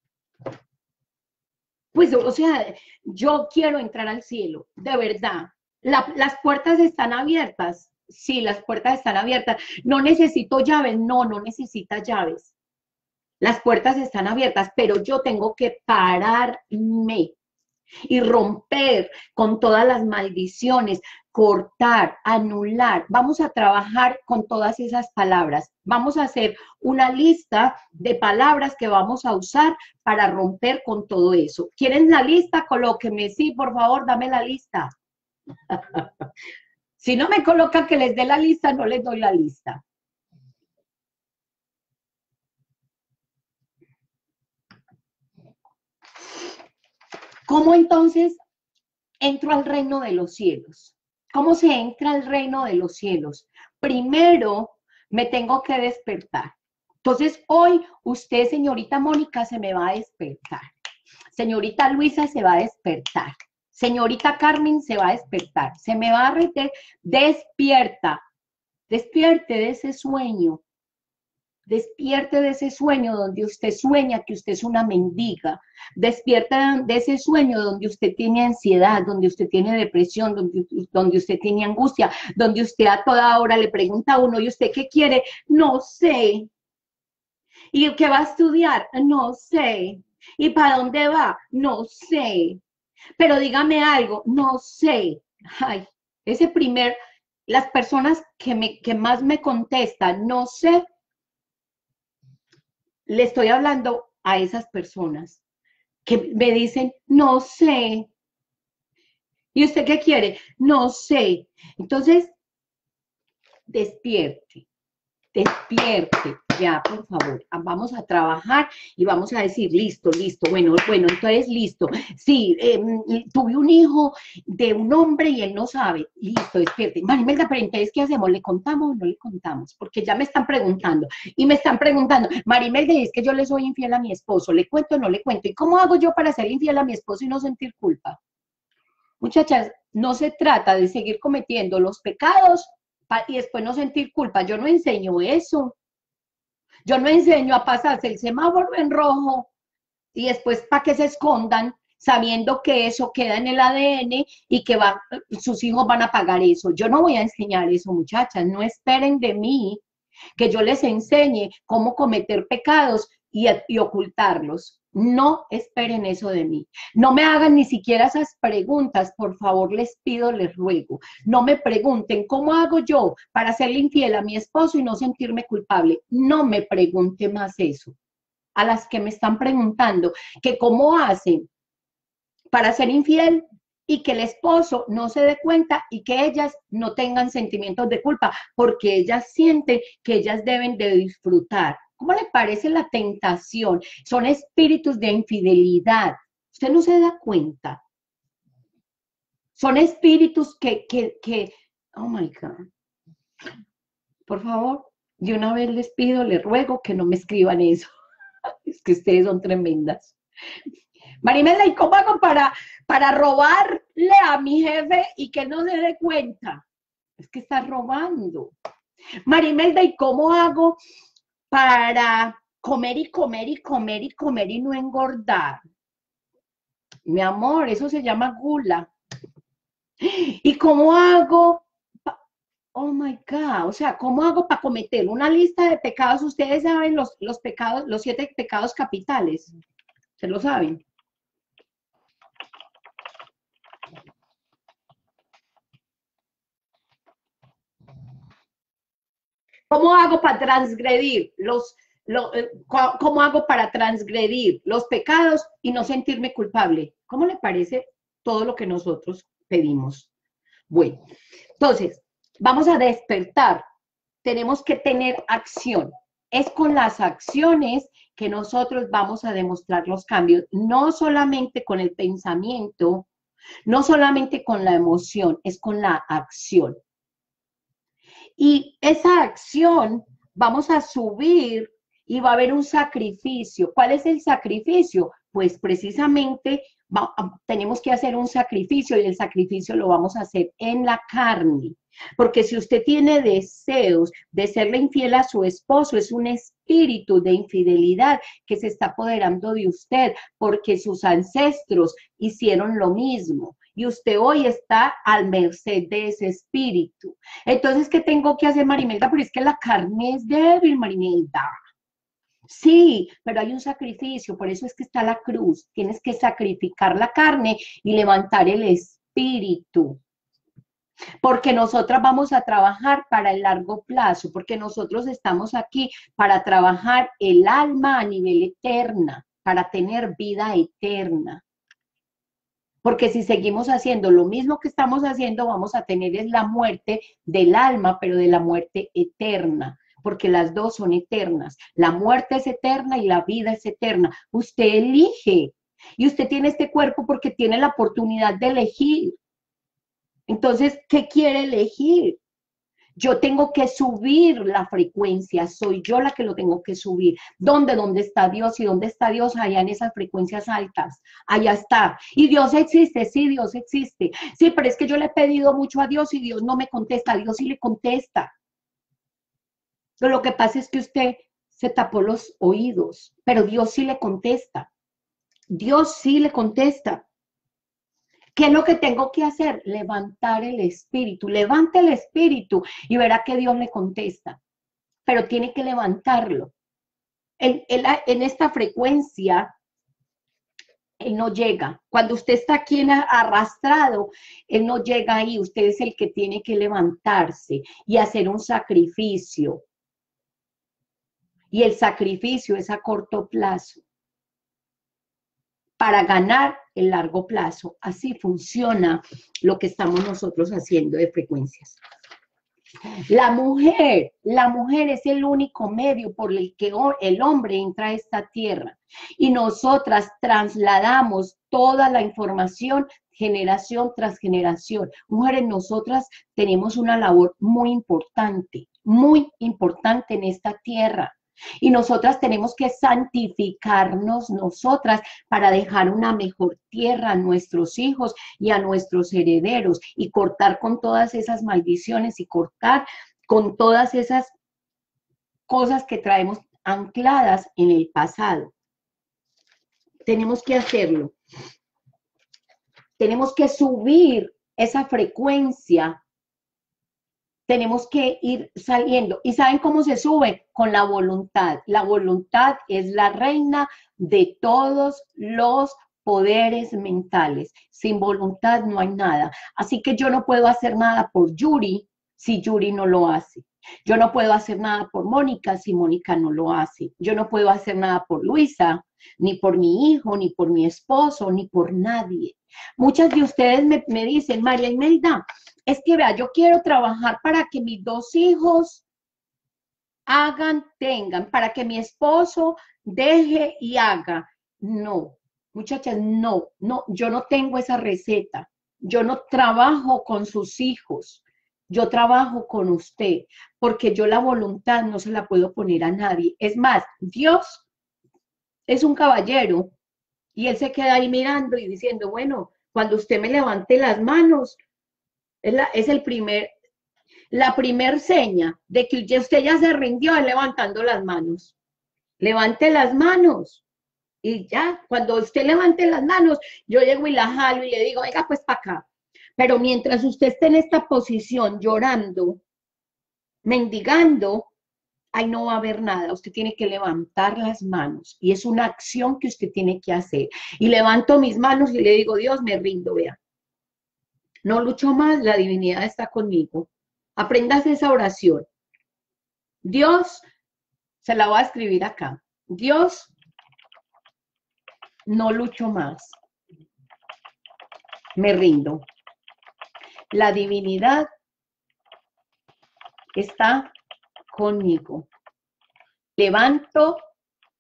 Pues, o sea, yo quiero entrar al cielo, de verdad. La- las puertas están abiertas. Sí, las puertas están abiertas. No necesito llaves. No, no necesitas llaves. Las puertas están abiertas, pero yo tengo que pararme y romper con todas las maldiciones, cortar, anular. Vamos a trabajar con todas esas palabras. Vamos a hacer una lista de palabras que vamos a usar para romper con todo eso. ¿Quieren la lista? Colóquenme. Sí, por favor, dame la lista. Si no me colocan que les dé la lista, no les doy la lista. ¿Cómo entonces entro al reino de los cielos? ¿Cómo se entra al reino de los cielos? Primero me tengo que despertar. Entonces hoy usted, señorita Mónica, se me va a despertar. Señorita Luisa se va a despertar. Señorita Carmen se va a despertar. Se me va a reter, despierta. Despierte de ese sueño. Despierte de ese sueño donde usted sueña que usted es una mendiga. Despierta de ese sueño donde usted tiene ansiedad, donde usted tiene depresión, donde, donde usted tiene angustia, donde usted a toda hora le pregunta a uno, ¿y usted qué quiere? No sé. ¿Y qué va a estudiar? No sé. ¿Y para dónde va? No sé. Pero dígame algo, no sé. Ay, ese primer, las personas que, me, que más me contestan, no sé, le estoy hablando a esas personas que me dicen, no sé. ¿Y usted qué quiere? No sé. Entonces, despierte, despierte. Ya, por favor, vamos a trabajar y vamos a decir, listo, listo, bueno, bueno, entonces listo. Sí, eh, tuve un hijo de un hombre y él no sabe. Listo, despierte. Marimelda, pero entonces, ¿qué hacemos? ¿Le contamos o no le contamos? Porque ya me están preguntando y me están preguntando, Marimelda, es que yo le soy infiel a mi esposo, ¿le cuento o no le cuento? ¿Y cómo hago yo para ser infiel a mi esposo y no sentir culpa? Muchachas, no se trata de seguir cometiendo los pecados y después no sentir culpa. Yo no enseño eso. Yo no enseño a pasarse el semáforo en rojo y después para que se escondan sabiendo que eso queda en el A D N y que va, sus hijos van a pagar eso. Yo no voy a enseñar eso, muchachas. No esperen de mí que yo les enseñe cómo cometer pecados y, y ocultarlos. No esperen eso de mí. No me hagan ni siquiera esas preguntas, por favor, les pido, les ruego. No me pregunten cómo hago yo para serle infiel a mi esposo y no sentirme culpable. No me pregunte más eso. A las que me están preguntando que cómo hacen para ser infiel y que el esposo no se dé cuenta y que ellas no tengan sentimientos de culpa, porque ellas sienten que ellas deben de disfrutar. ¿Cómo le parece la tentación? Son espíritus de infidelidad. Usted no se da cuenta. Son espíritus que, que, que, oh my God. Por favor, de una vez les pido, les ruego que no me escriban eso. Es que ustedes son tremendas. Marimela, ¿y cómo hago para, para robarle a mi jefe y que no se dé cuenta? Es que está robando. Marimelda, ¿y cómo hago para comer y comer y comer y comer y no engordar? Mi amor, eso se llama gula. ¿Y cómo hago? Oh my God, o sea, ¿cómo hago para cometer una lista de pecados? Ustedes saben los, los pecados, los siete pecados capitales. ¿Se lo saben? ¿Cómo hago para transgredir los, lo, eh, cómo hago para transgredir los pecados y no sentirme culpable? ¿Cómo le parece todo lo que nosotros pedimos? Bueno, entonces, vamos a despertar. Tenemos que tener acción. Es con las acciones que nosotros vamos a demostrar los cambios, no solamente con el pensamiento, No solamente con la emoción, es con la acción. Y esa acción vamos a subir y va a haber un sacrificio. ¿Cuál es el sacrificio? Pues precisamente va, tenemos que hacer un sacrificio y el sacrificio lo vamos a hacer en la carne. Porque si usted tiene deseos de serle infiel a su esposo, es un espíritu de infidelidad que se está apoderando de usted, porque sus ancestros hicieron lo mismo. Y usted hoy está al merced de ese espíritu. Entonces, ¿qué tengo que hacer, Marimelda? Pero es que la carne es débil, Marimelda. Sí, pero hay un sacrificio, por eso es que está la cruz. Tienes que sacrificar la carne y levantar el espíritu. Porque nosotras vamos a trabajar para el largo plazo, porque nosotros estamos aquí para trabajar el alma a nivel eterna, para tener vida eterna. Porque si seguimos haciendo lo mismo que estamos haciendo, vamos a tener es la muerte del alma, pero de la muerte eterna, porque las dos son eternas. La muerte es eterna y la vida es eterna. Usted elige. Y usted tiene este cuerpo porque tiene la oportunidad de elegir. Entonces, ¿qué quiere elegir? Yo tengo que subir la frecuencia, soy yo la que lo tengo que subir. ¿Dónde? ¿Dónde está Dios? ¿Y dónde está Dios? Allá en esas frecuencias altas, allá está. Y Dios existe, sí, Dios existe. Sí, pero es que yo le he pedido mucho a Dios y Dios no me contesta, Dios sí le contesta. Pero lo que pasa es que usted se tapó los oídos, pero Dios sí le contesta. Dios sí le contesta. ¿Qué es lo que tengo que hacer? Levantar el espíritu. Levante el espíritu y verá que Dios le contesta. Pero tiene que levantarlo. En, en, la, en esta frecuencia, Él no llega. Cuando usted está aquí en, arrastrado, Él no llega ahí. Usted es el que tiene que levantarse y hacer un sacrificio. Y el sacrificio es a corto plazo, para ganar el largo plazo. Así funciona lo que estamos nosotros haciendo de frecuencias. La mujer, la mujer es el único medio por el que el hombre entra a esta tierra. Y nosotras trasladamos toda la información generación tras generación. Mujeres, nosotras tenemos una labor muy importante, muy importante en esta tierra. Y nosotras tenemos que santificarnos nosotras para dejar una mejor tierra a nuestros hijos y a nuestros herederos y cortar con todas esas maldiciones y cortar con todas esas cosas que traemos ancladas en el pasado. Tenemos que hacerlo. Tenemos que subir esa frecuencia. Tenemos que ir saliendo. ¿Y saben cómo se sube? Con la voluntad. La voluntad es la reina de todos los poderes mentales. Sin voluntad no hay nada. Así que yo no puedo hacer nada por Yuri si Yuri no lo hace. Yo no puedo hacer nada por Mónica si Mónica no lo hace. Yo no puedo hacer nada por Luisa, ni por mi hijo, ni por mi esposo, ni por nadie. Muchas de ustedes me, me dicen, María Imelda, es que vea, yo quiero trabajar para que mis dos hijos hagan, tengan, para que mi esposo deje y haga. No, muchachas, no, no, yo no tengo esa receta. Yo no trabajo con sus hijos. Yo trabajo con usted, porque yo la voluntad no se la puedo poner a nadie. Es más, Dios es un caballero y él se queda ahí mirando y diciendo, bueno, cuando usted me levante las manos, es, la, es el primer, la primer seña de que usted ya se rindió es levantando las manos. Levante las manos. Y ya, cuando usted levante las manos, yo llego y la jalo y le digo, venga, pues para acá. Pero mientras usted esté en esta posición llorando, mendigando, ahí no va a haber nada. Usted tiene que levantar las manos y es una acción que usted tiene que hacer. Y levanto mis manos y le digo, Dios, me rindo, vea. No lucho más, la divinidad está conmigo. Aprendas esa oración. Dios, se la voy a escribir acá. Dios, no lucho más. Me rindo. La divinidad está conmigo. Levanto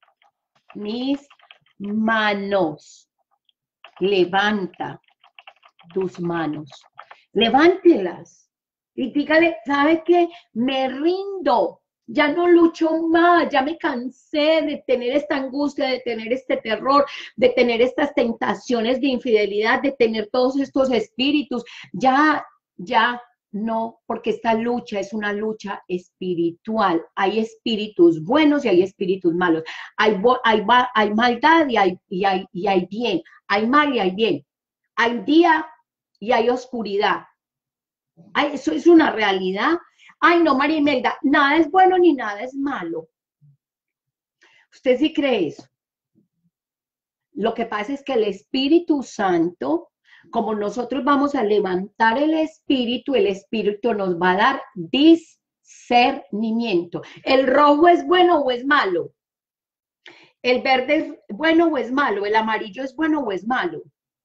mis manos. Levanta. tus manos. Levántelas y dígale, ¿sabe qué? Me rindo. Ya no lucho más, ya me cansé de tener esta angustia, de tener este terror, de tener estas tentaciones de infidelidad, de tener todos estos espíritus. Ya, ya no, porque esta lucha es una lucha espiritual. Hay espíritus buenos y hay espíritus malos. Hay, hay, hay maldad y hay, y, hay, y hay bien. Hay mal y hay bien. Hay día y hay oscuridad. Ay, eso es una realidad. Ay, no, María Imelda, nada es bueno ni nada es malo. ¿Usted sí cree eso? Lo que pasa es que el Espíritu Santo, como nosotros vamos a levantar el Espíritu, el Espíritu nos va a dar discernimiento. ¿El rojo es bueno o es malo? ¿El verde es bueno o es malo? ¿El amarillo es bueno o es malo?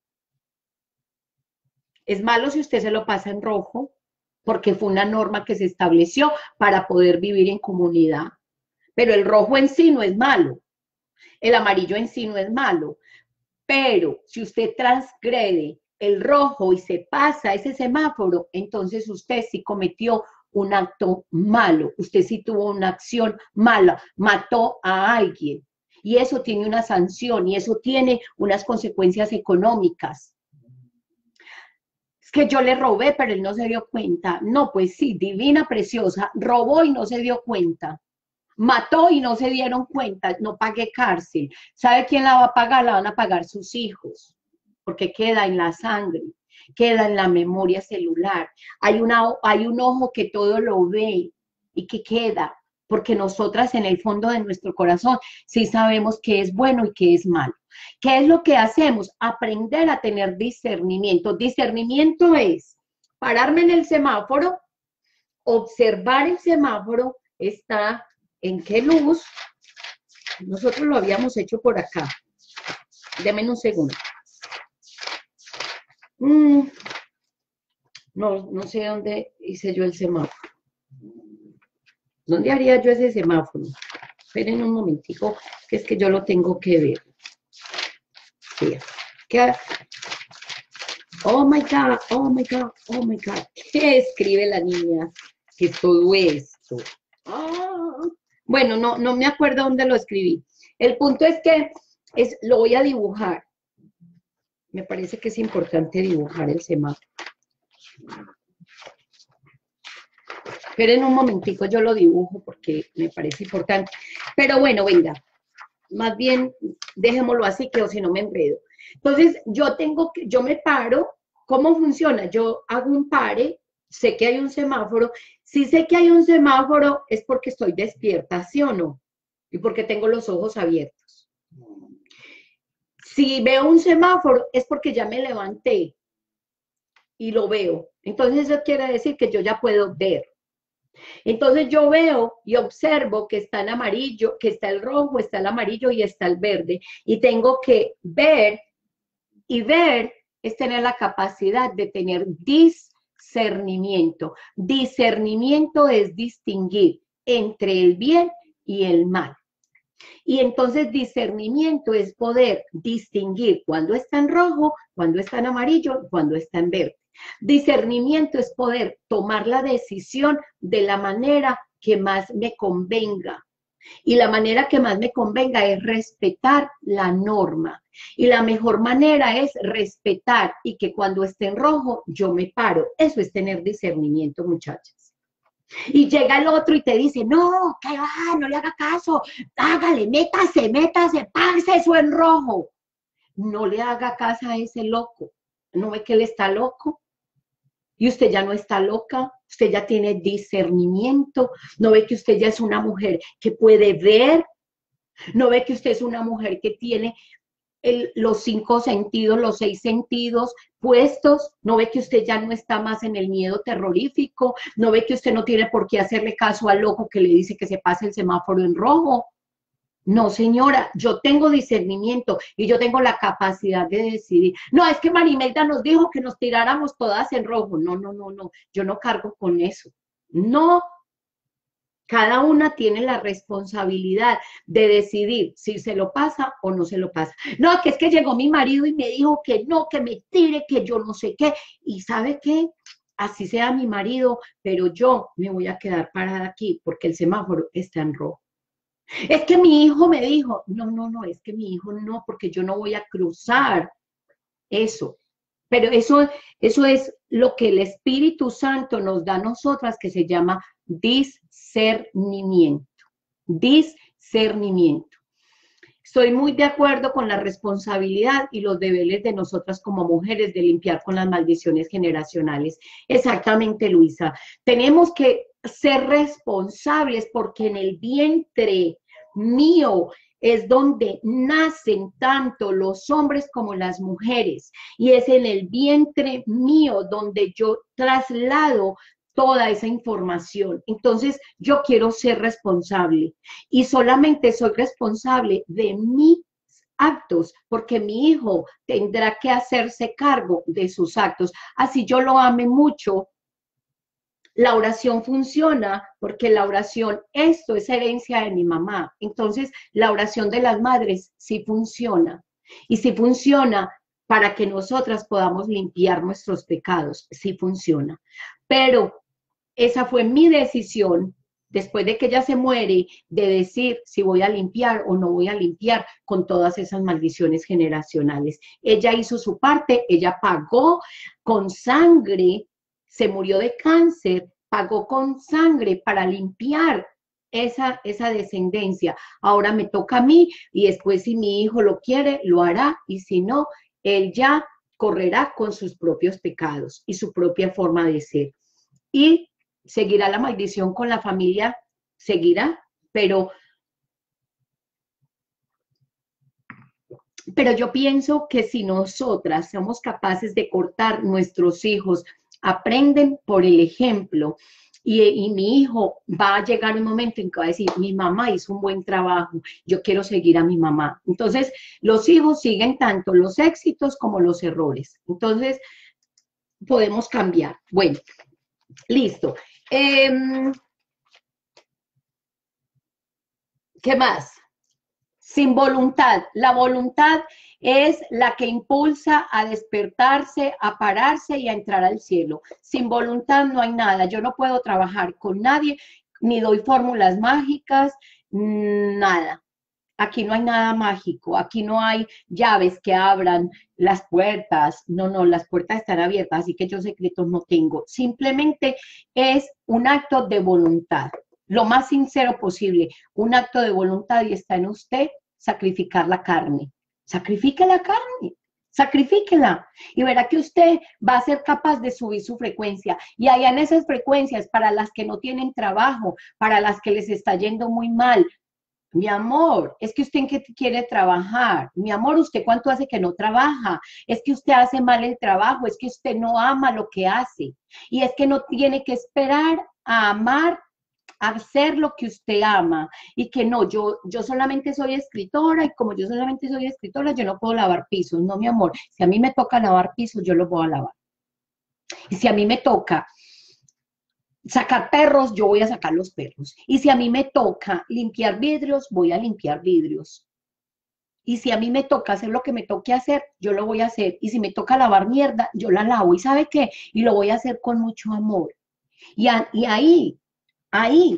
Es malo si usted se lo pasa en rojo, porque fue una norma que se estableció para poder vivir en comunidad. Pero el rojo en sí no es malo, el amarillo en sí no es malo, pero si usted transgrede el rojo y se pasa ese semáforo, entonces usted sí cometió un acto malo, usted sí tuvo una acción mala, mató a alguien, y eso tiene una sanción, y eso tiene unas consecuencias económicas. Que yo le robé, pero él no se dio cuenta. No, pues sí, divina, preciosa, robó y no se dio cuenta. Mató y no se dieron cuenta, no pagué cárcel. ¿Sabe quién la va a pagar? La van a pagar sus hijos, porque queda en la sangre, queda en la memoria celular. Hay, una, hay un ojo que todo lo ve y que queda, porque nosotras en el fondo de nuestro corazón sí sabemos qué es bueno y qué es malo. ¿Qué es lo que hacemos? Aprender a tener discernimiento. Discernimiento es pararme en el semáforo, observar el semáforo, está en qué luz. Nosotros lo habíamos hecho por acá. Deme un segundo. Mm, no, no sé dónde hice yo el semáforo. ¿Dónde haría yo ese semáforo? Esperen un momentico, que es que yo lo tengo que ver. Sí. ¿Qué? Oh my God, oh my God, oh my God. ¿Qué escribe la niña? ¿Qué es todo esto? Ah. Bueno, no, no me acuerdo dónde lo escribí. El punto es que es, lo voy a dibujar. Me parece que es importante dibujar el semáforo. Esperen un momentico, yo lo dibujo porque me parece importante. Pero bueno, venga, más bien dejémoslo así, que o si no me enredo. Entonces, yo tengo que, yo me paro. ¿Cómo funciona? Yo hago un pare, sé que hay un semáforo. Si sé que hay un semáforo, es porque estoy despierta, ¿sí o no? Y porque tengo los ojos abiertos. Si veo un semáforo, es porque ya me levanté y lo veo. Entonces, eso quiere decir que yo ya puedo ver. Entonces yo veo y observo que está en amarillo, que está el rojo, está el amarillo y está el verde. Y tengo que ver, y ver es tener la capacidad de tener discernimiento. Discernimiento es distinguir entre el bien y el mal. Y entonces discernimiento es poder distinguir cuando está en rojo, cuando está en amarillo, cuando está en verde. Discernimiento es poder tomar la decisión de la manera que más me convenga. Y la manera que más me convenga es respetar la norma. Y la mejor manera es respetar y que cuando esté en rojo yo me paro. Eso es tener discernimiento, muchachas. Y llega el otro y te dice, no, que va, no le haga caso, hágale, métase, métase, pase eso en rojo. No le haga caso a ese loco. ¿No ve que él está loco? Y usted ya no está loca, usted ya tiene discernimiento, no ve que usted ya es una mujer que puede ver, no ve que usted es una mujer que tiene el, los cinco sentidos, los seis sentidos puestos, no ve que usted ya no está más en el miedo terrorífico, no ve que usted no tiene por qué hacerle caso al loco que le dice que se pase el semáforo en rojo. No, señora, yo tengo discernimiento y yo tengo la capacidad de decidir. No, es que María Imelda nos dijo que nos tiráramos todas en rojo. No, no, no, no, yo no cargo con eso. No, Cada una tiene la responsabilidad de decidir si se lo pasa o no se lo pasa. No, que es que llegó mi marido y me dijo que no, que me tire, que yo no sé qué. ¿Y sabe qué? Así sea mi marido, pero yo me voy a quedar parada aquí porque el semáforo está en rojo. Es que mi hijo me dijo, no, no, no, es que mi hijo no, porque yo no voy a cruzar eso. Pero eso, eso es lo que el Espíritu Santo nos da a nosotras, que se llama discernimiento. Discernimiento. Estoy muy de acuerdo con la responsabilidad y los deberes de nosotras como mujeres de limpiar con las maldiciones generacionales. Exactamente, Luisa. Tenemos que ser responsables porque en el vientre mío es donde nacen tanto los hombres como las mujeres. Y es en el vientre mío donde yo traslado toda esa información. Entonces, yo quiero ser responsable y solamente soy responsable de mis actos, porque mi hijo tendrá que hacerse cargo de sus actos. Así yo lo ame mucho, la oración funciona porque la oración, esto es herencia de mi mamá. Entonces, la oración de las madres sí funciona. Y sí funciona para que nosotras podamos limpiar nuestros pecados, sí funciona. Pero esa fue mi decisión, después de que ella se muere, de decir si voy a limpiar o no voy a limpiar con todas esas maldiciones generacionales. Ella hizo su parte, ella pagó con sangre, se murió de cáncer, pagó con sangre para limpiar esa, esa descendencia. Ahora me toca a mí y después si mi hijo lo quiere, lo hará y si no, él ya correrá con sus propios pecados y su propia forma de ser. Y seguirá la maldición con la familia, seguirá, pero, pero yo pienso que si nosotras somos capaces de cortar, nuestros hijos aprenden por el ejemplo. Y, y mi hijo va a llegar un momento en que va a decir, mi mamá hizo un buen trabajo, yo quiero seguir a mi mamá. Entonces, los hijos siguen tanto los éxitos como los errores. Entonces, podemos cambiar. Bueno, listo. Eh, ¿Qué más? Sin voluntad. La voluntad es la que impulsa a despertarse, a pararse y a entrar al cielo. Sin voluntad no hay nada. Yo no puedo trabajar con nadie, ni doy fórmulas mágicas, nada. Aquí no hay nada mágico, aquí no hay llaves que abran las puertas, no, no, las puertas están abiertas, así que yo secretos no tengo. Simplemente es un acto de voluntad, lo más sincero posible, un acto de voluntad y está en usted sacrificar la carne. Sacrifique la carne, sacrifíquela y verá que usted va a ser capaz de subir su frecuencia. Y allá en esas frecuencias, para las que no tienen trabajo, para las que les está yendo muy mal, mi amor, es que usted en qué quiere trabajar. Mi amor, ¿usted cuánto hace que no trabaja? Es que usted hace mal el trabajo, es que usted no ama lo que hace. Y es que no tiene que esperar a amar, a hacer lo que usted ama. Y que no, yo, yo solamente soy escritora y como yo solamente soy escritora, yo no puedo lavar pisos. No, mi amor, si a mí me toca lavar pisos, yo los voy a lavar. Y si a mí me toca sacar perros, yo voy a sacar los perros. Y si a mí me toca limpiar vidrios, voy a limpiar vidrios. Y si a mí me toca hacer lo que me toque hacer, yo lo voy a hacer. Y si me toca lavar mierda, yo la lavo. ¿Y sabe qué? Y lo voy a hacer con mucho amor. Y, a, y ahí, ahí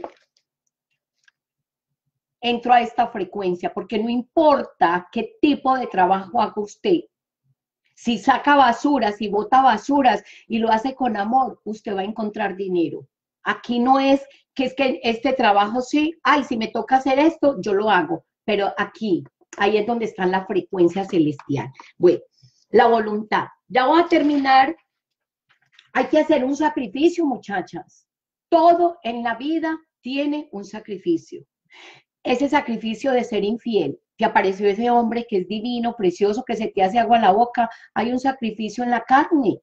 entro a esta frecuencia, porque no importa qué tipo de trabajo haga usted. Si saca basuras, si bota basuras y lo hace con amor, usted va a encontrar dinero. Aquí no es que es que este trabajo sí, ay, si me toca hacer esto, yo lo hago, pero aquí, ahí es donde está la frecuencia celestial. Bueno, la voluntad. Ya voy a terminar. Hay que hacer un sacrificio, muchachas. Todo en la vida tiene un sacrificio. Ese sacrificio de ser infiel, que apareció ese hombre que es divino, precioso, que se te hace agua en la boca, hay un sacrificio en la carne.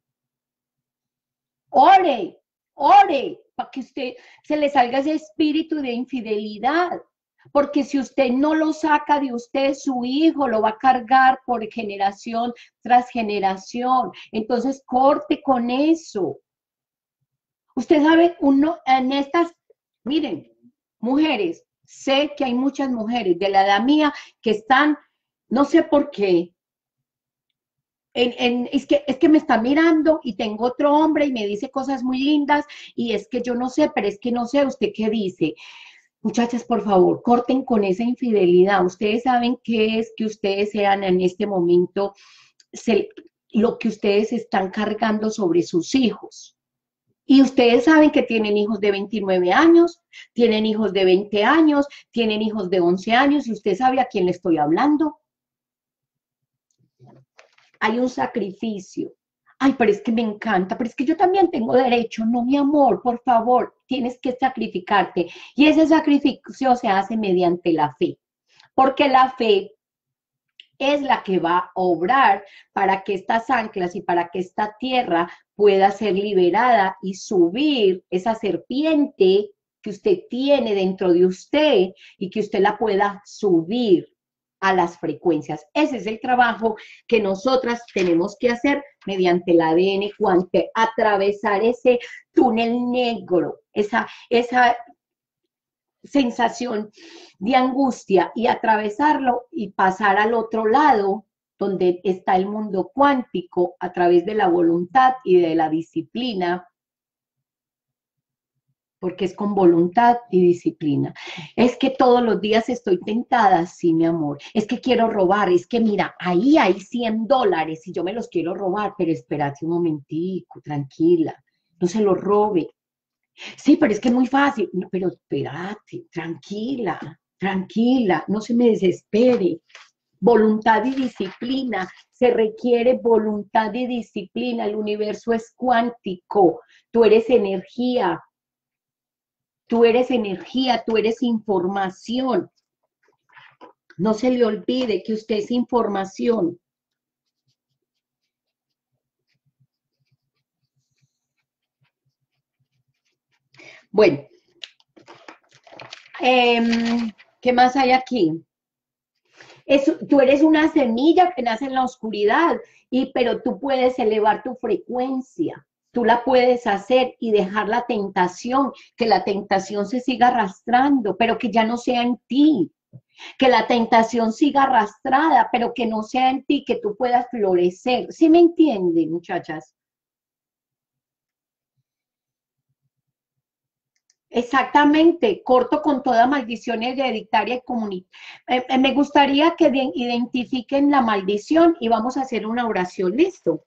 Ore, ore, para que usted se le salga ese espíritu de infidelidad. Porque si usted no lo saca de usted, su hijo lo va a cargar por generación tras generación. Entonces, corte con eso. Usted sabe, uno en estas, miren, Mujeres, sé que hay muchas mujeres de la edad mía que están, no sé por qué, en, en, es, que, es que me está mirando y tengo otro hombre y me dice cosas muy lindas y es que yo no sé, pero es que no sé, ¿usted qué dice? Muchachas, por favor, corten con esa infidelidad. Ustedes saben qué es que ustedes sean en este momento se, lo que ustedes están cargando sobre sus hijos. Y ustedes saben que tienen hijos de veintinueve años, tienen hijos de veinte años, tienen hijos de once años, y usted sabe a quién le estoy hablando. Hay un sacrificio. Ay, pero es que me encanta, pero es que yo también tengo derecho. No, mi amor, por favor, tienes que sacrificarte. Y ese sacrificio se hace mediante la fe, porque la fe es la que va a obrar para que estas anclas y para que esta tierra pueda ser liberada y subir esa serpiente que usted tiene dentro de usted y que usted la pueda subir a las frecuencias. Ese es el trabajo que nosotras tenemos que hacer mediante el A D N Quante, atravesar ese túnel negro, esa, esa sensación de angustia y atravesarlo y pasar al otro lado donde está el mundo cuántico a través de la voluntad y de la disciplina, porque es con voluntad y disciplina. Es que todos los días estoy tentada, sí, mi amor. Es que quiero robar, es que mira, ahí hay cien dólares y yo me los quiero robar, pero espérate un momentico, tranquila, no se los robe. Sí, pero es que es muy fácil. No, pero espérate, tranquila, tranquila, no se me desespere. Voluntad y disciplina, se requiere voluntad y disciplina. El universo es cuántico, tú eres energía, tú eres energía, tú eres información. No se le olvide que usted es información. Bueno, eh, ¿qué más hay aquí? Es, tú eres una semilla que nace en la oscuridad, y, pero tú puedes elevar tu frecuencia, tú la puedes hacer y dejar la tentación, que la tentación se siga arrastrando, pero que ya no sea en ti, que la tentación siga arrastrada, pero que no sea en ti, que tú puedas florecer. ¿Sí me entienden, muchachas? Exactamente, corto con toda maldición hereditaria y comunitaria. Eh, eh, me gustaría que identifiquen la maldición y vamos a hacer una oración, ¿listo?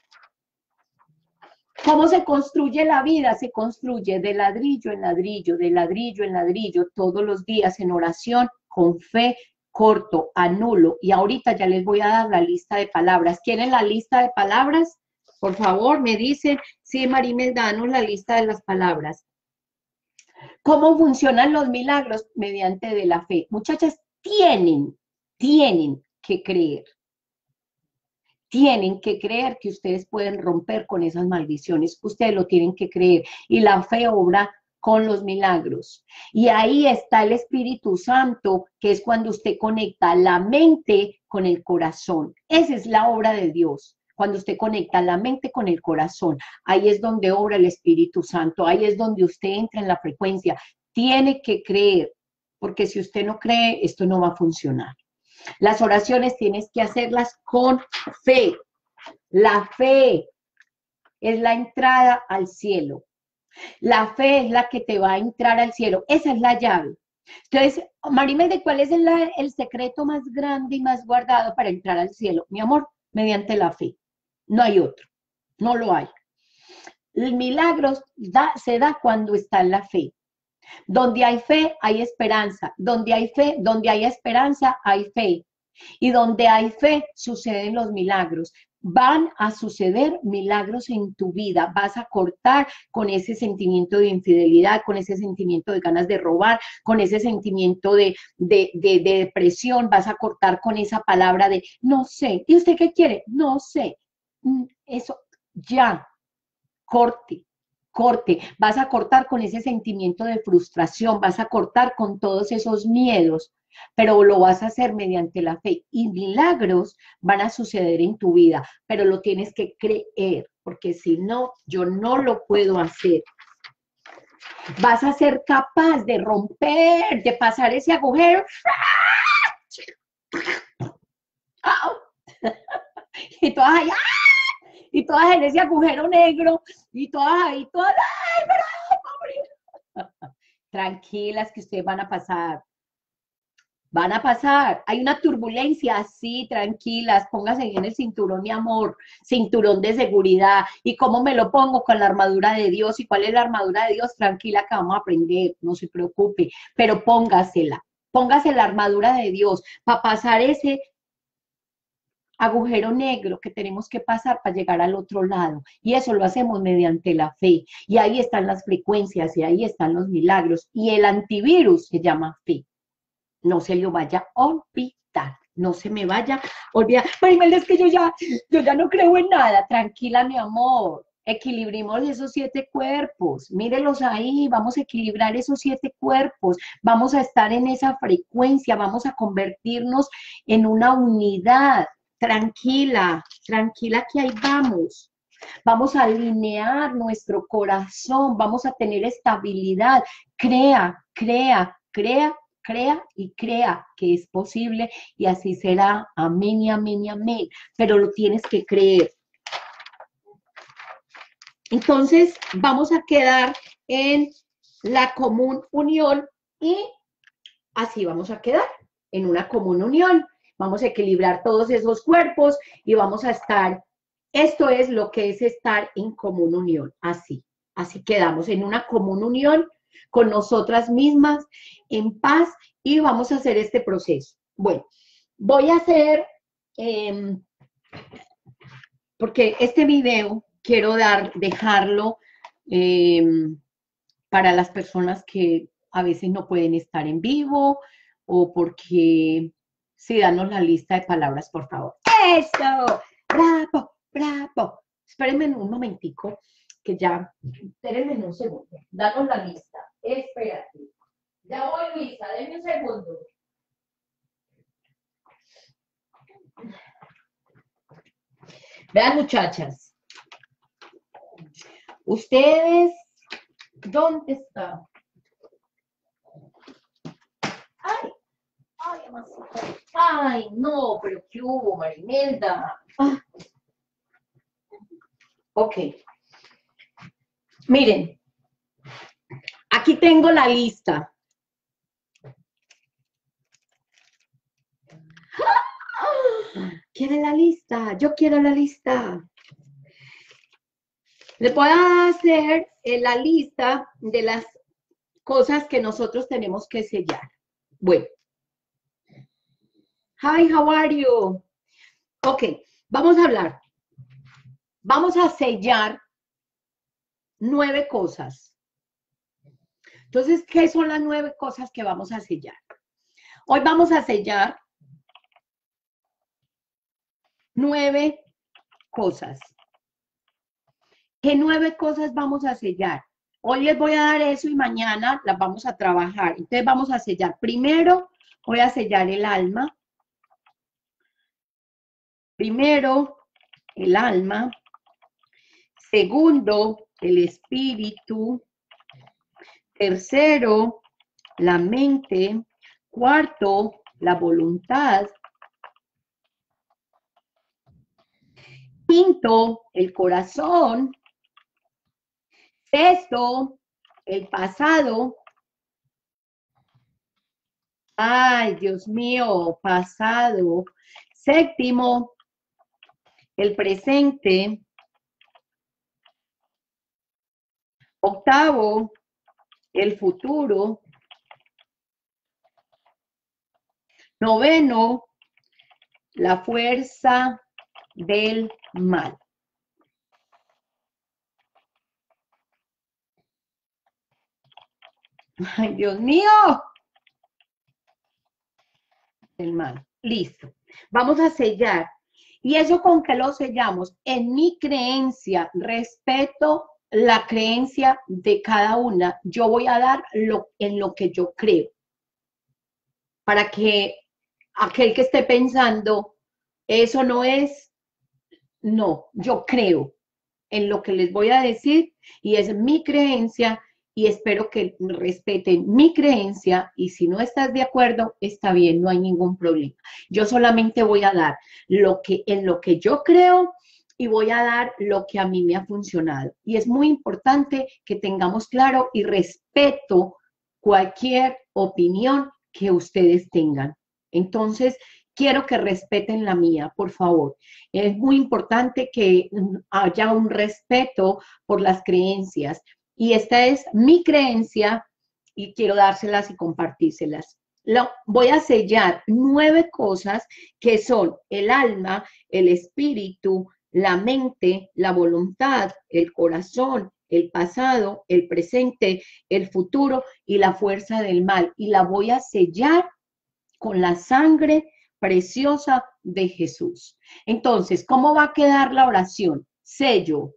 ¿Cómo se construye la vida? Se construye de ladrillo en ladrillo, de ladrillo en ladrillo, todos los días en oración, con fe, corto, anulo. Y ahorita ya les voy a dar la lista de palabras. ¿Quieren la lista de palabras? Por favor, me dicen, sí, Marimes, danos la lista de las palabras. ¿Cómo funcionan los milagros? Mediante de la fe. Muchachas, tienen, tienen que creer. Tienen que creer que ustedes pueden romper con esas maldiciones. Ustedes lo tienen que creer. Y la fe obra con los milagros. Y ahí está el Espíritu Santo, que es cuando usted conecta la mente con el corazón. Esa es la obra de Dios. Cuando usted conecta la mente con el corazón, ahí es donde obra el Espíritu Santo, ahí es donde usted entra en la frecuencia. Tiene que creer, porque si usted no cree, esto no va a funcionar. Las oraciones tienes que hacerlas con fe. La fe es la entrada al cielo. La fe es la que te va a entrar al cielo. Esa es la llave. Entonces, Marimelda, ¿cuál es el, el secreto más grande y más guardado para entrar al cielo? Mi amor, mediante la fe. No hay otro. No lo hay. El milagro da, se da cuando está en la fe. Donde hay fe, hay esperanza. Donde hay fe, donde hay esperanza, hay fe. Y donde hay fe, suceden los milagros. Van a suceder milagros en tu vida. Vas a cortar con ese sentimiento de infidelidad, con ese sentimiento de ganas de robar, con ese sentimiento de, de, de, de depresión. Vas a cortar con esa palabra de no sé. ¿Y usted qué quiere? No sé. Eso ya, corte. Corte, vas a cortar con ese sentimiento de frustración, vas a cortar con todos esos miedos, pero lo vas a hacer mediante la fe y milagros van a suceder en tu vida, pero lo tienes que creer, porque si no, yo no lo puedo hacer. Vas a ser capaz de romper, de pasar ese agujero. Y todas ahí, ¡ah! Y todas en ese agujero negro, y todas ahí, todas, ¡ay, pero, pobre! Tranquilas que ustedes van a pasar. Van a pasar, hay una turbulencia, sí, tranquilas, póngase en el cinturón, mi amor, cinturón de seguridad. ¿Y cómo me lo pongo? Con la armadura de Dios. ¿Y cuál es la armadura de Dios? Tranquila que vamos a aprender, no se preocupe, pero póngasela, póngase la armadura de Dios para pasar ese agujero negro que tenemos que pasar para llegar al otro lado. Y eso lo hacemos mediante la fe. Y ahí están las frecuencias y ahí están los milagros. Y el antivirus se llama fe. No se lo vaya a olvidar, no se me vaya a olvidar. Marimelda, es que yo ya, yo ya no creo en nada. Tranquila, mi amor. Equilibremos esos siete cuerpos. Mírelos ahí, vamos a equilibrar esos siete cuerpos. Vamos a estar en esa frecuencia, vamos a convertirnos en una unidad. Tranquila, tranquila que ahí vamos. Vamos a alinear nuestro corazón, vamos a tener estabilidad. Crea, crea, crea, crea y crea que es posible y así será. Amén y amén y amén. Pero lo tienes que creer. Entonces, vamos a quedar en la común unión y así vamos a quedar en una común unión. Vamos a equilibrar todos esos cuerpos y vamos a estar, esto es lo que es estar en común unión, así, así quedamos en una común unión con nosotras mismas, en paz, y vamos a hacer este proceso. Bueno, voy a hacer, eh, porque este video quiero dar, dejarlo eh, para las personas que a veces no pueden estar en vivo o porque... Sí, danos la lista de palabras, por favor. ¡Eso! ¡Bravo! ¡Bravo! Espérenme un momentico, que ya... Espérenme un segundo. Danos la lista. Espérate. Ya voy, Luisa. Denme un segundo. Vean, muchachas. Ustedes... ¿Dónde están? ¡Ay! Ay, ay, no, pero ¿qué hubo, Marimelda? Ah. Ok. Miren, aquí tengo la lista. ¿Quiere la lista? Yo quiero la lista. Les voy a hacer eh, la lista de las cosas que nosotros tenemos que sellar. Bueno. Hi, how are you? Ok, vamos a hablar. Vamos a sellar nueve cosas. Entonces, ¿qué son las nueve cosas que vamos a sellar? Hoy vamos a sellar nueve cosas. ¿Qué nueve cosas vamos a sellar? Hoy les voy a dar eso y mañana las vamos a trabajar. Entonces vamos a sellar. Primero voy a sellar el alma. Primero, el alma. Segundo, el espíritu. Tercero, la mente. Cuarto, la voluntad. Quinto, el corazón. Sexto, el pasado. Ay, Dios mío, pasado. Séptimo, el presente. Octavo, el futuro. Noveno, la fuerza del mal. Ay, Dios mío. El mal. Listo. Vamos a sellar. ¿Y eso con qué lo sellamos? En mi creencia, respeto la creencia de cada una. Yo voy a dar lo, en lo que yo creo. Para que aquel que esté pensando, eso no es, no, yo creo en lo que les voy a decir y es mi creencia y espero que respeten mi creencia, y si no estás de acuerdo, está bien, no hay ningún problema. Yo solamente voy a dar lo que, en lo que yo creo, y voy a dar lo que a mí me ha funcionado. Y es muy importante que tengamos claro y respeto cualquier opinión que ustedes tengan. Entonces, quiero que respeten la mía, por favor. Es muy importante que haya un respeto por las creencias. Y esta es mi creencia y quiero dárselas y compartírselas. Lo, voy a sellar nueve cosas que son el alma, el espíritu, la mente, la voluntad, el corazón, el pasado, el presente, el futuro y la fuerza del mal. Y la voy a sellar con la sangre preciosa de Jesús. Entonces, ¿cómo va a quedar la oración? Sello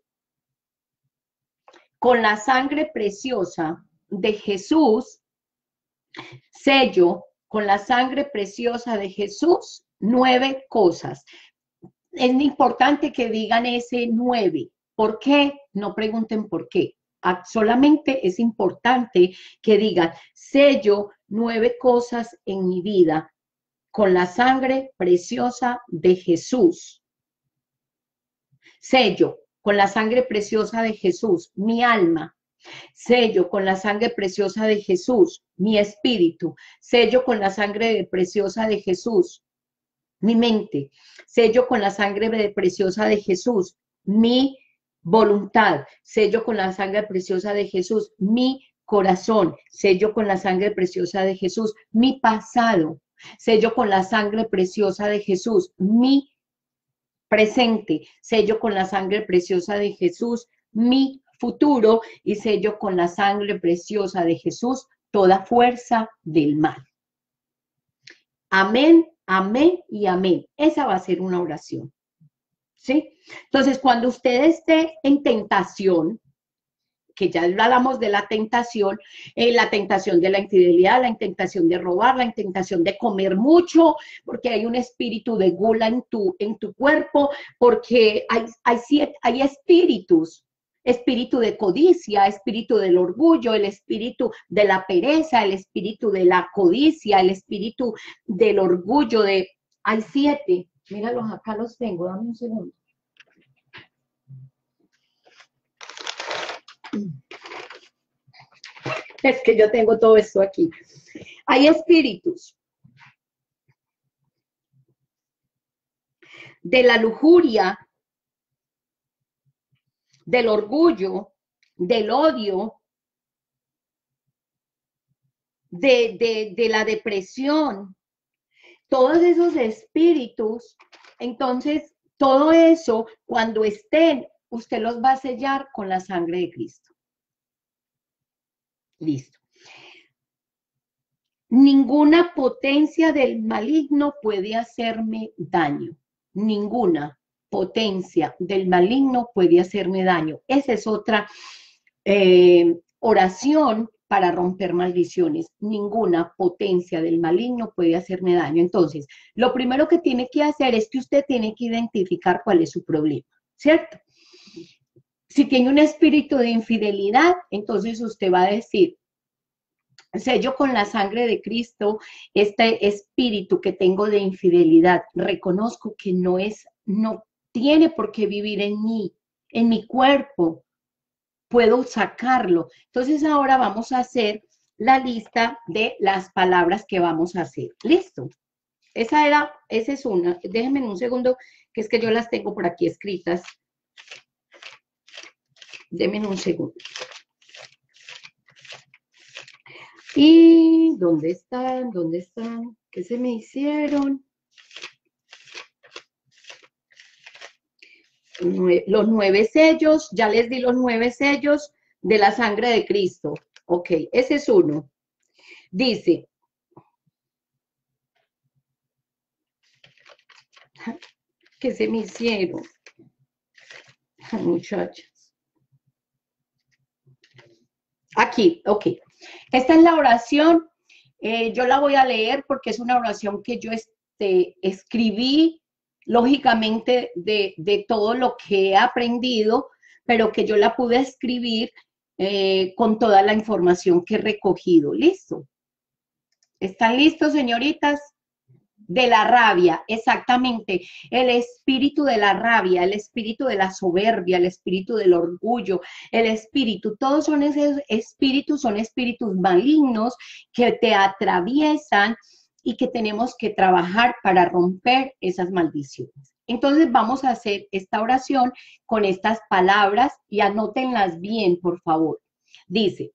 con la sangre preciosa de Jesús, sello con la sangre preciosa de Jesús, nueve cosas. Es importante que digan ese nueve. ¿Por qué? No pregunten por qué. Solamente es importante que digan, sello nueve cosas en mi vida con la sangre preciosa de Jesús. Sello con la sangre preciosa de Jesús, mi alma. Sello con la sangre preciosa de Jesús, mi espíritu. Sello con la sangre preciosa de Jesús, mi mente. Sello con la sangre preciosa de Jesús, mi voluntad. Sello con la sangre preciosa de Jesús, mi corazón. Sello con la sangre preciosa de Jesús, mi pasado. Sello con la sangre preciosa de Jesús, mi presente. Sello con la sangre preciosa de Jesús, mi futuro. Y sello con la sangre preciosa de Jesús, toda fuerza del mal. Amén, amén y amén. Esa va a ser una oración. ¿Sí? Entonces, cuando usted esté en tentación, que ya hablamos de la tentación, eh, la tentación de la infidelidad, la tentación de robar, la tentación de comer mucho, porque hay un espíritu de gula en tu, en tu cuerpo, porque hay, hay, hay espíritus, espíritu de codicia, espíritu del orgullo, el espíritu de la pereza, el espíritu de la codicia, el espíritu del orgullo, de, hay siete, míralos, acá los tengo, dame un segundo. Es que yo tengo todo esto aquí. Hay espíritus de la lujuria, del orgullo, del odio, de, de, de la depresión, todos esos espíritus. Entonces, todo eso, cuando estén, usted los va a sellar con la sangre de Cristo. Listo. Ninguna potencia del maligno puede hacerme daño. Ninguna potencia del maligno puede hacerme daño. Esa es otra eh, oración para romper maldiciones. Ninguna potencia del maligno puede hacerme daño. Entonces, lo primero que tiene que hacer es que usted tiene que identificar cuál es su problema, ¿cierto? Si tiene un espíritu de infidelidad, entonces usted va a decir, sello con la sangre de Cristo este espíritu que tengo de infidelidad. Reconozco que no es, no tiene por qué vivir en mí, en mi cuerpo. Puedo sacarlo. Entonces ahora vamos a hacer la lista de las palabras que vamos a hacer. ¿Listo? Esa era, esa es una. Déjenme un segundo, que es que yo las tengo por aquí escritas. Denme un segundo. ¿Y dónde están? ¿Dónde están? ¿Qué se me hicieron? Los nueve sellos, ya les di los nueve sellos de la sangre de Cristo. Ok, ese es uno. Dice, ¿qué se me hicieron? Muchachas. Aquí, ok. Esta es la oración. Eh, yo la voy a leer porque es una oración que yo este, escribí, lógicamente, de, de todo lo que he aprendido, pero que yo la pude escribir eh, con toda la información que he recogido. ¿Listo? ¿Están listos, señoritas? De la rabia, exactamente. El espíritu de la rabia, el espíritu de la soberbia, el espíritu del orgullo, el espíritu, todos son esos espíritus, son espíritus malignos que te atraviesan y que tenemos que trabajar para romper esas maldiciones. Entonces vamos a hacer esta oración con estas palabras y anótenlas bien, por favor. Dice,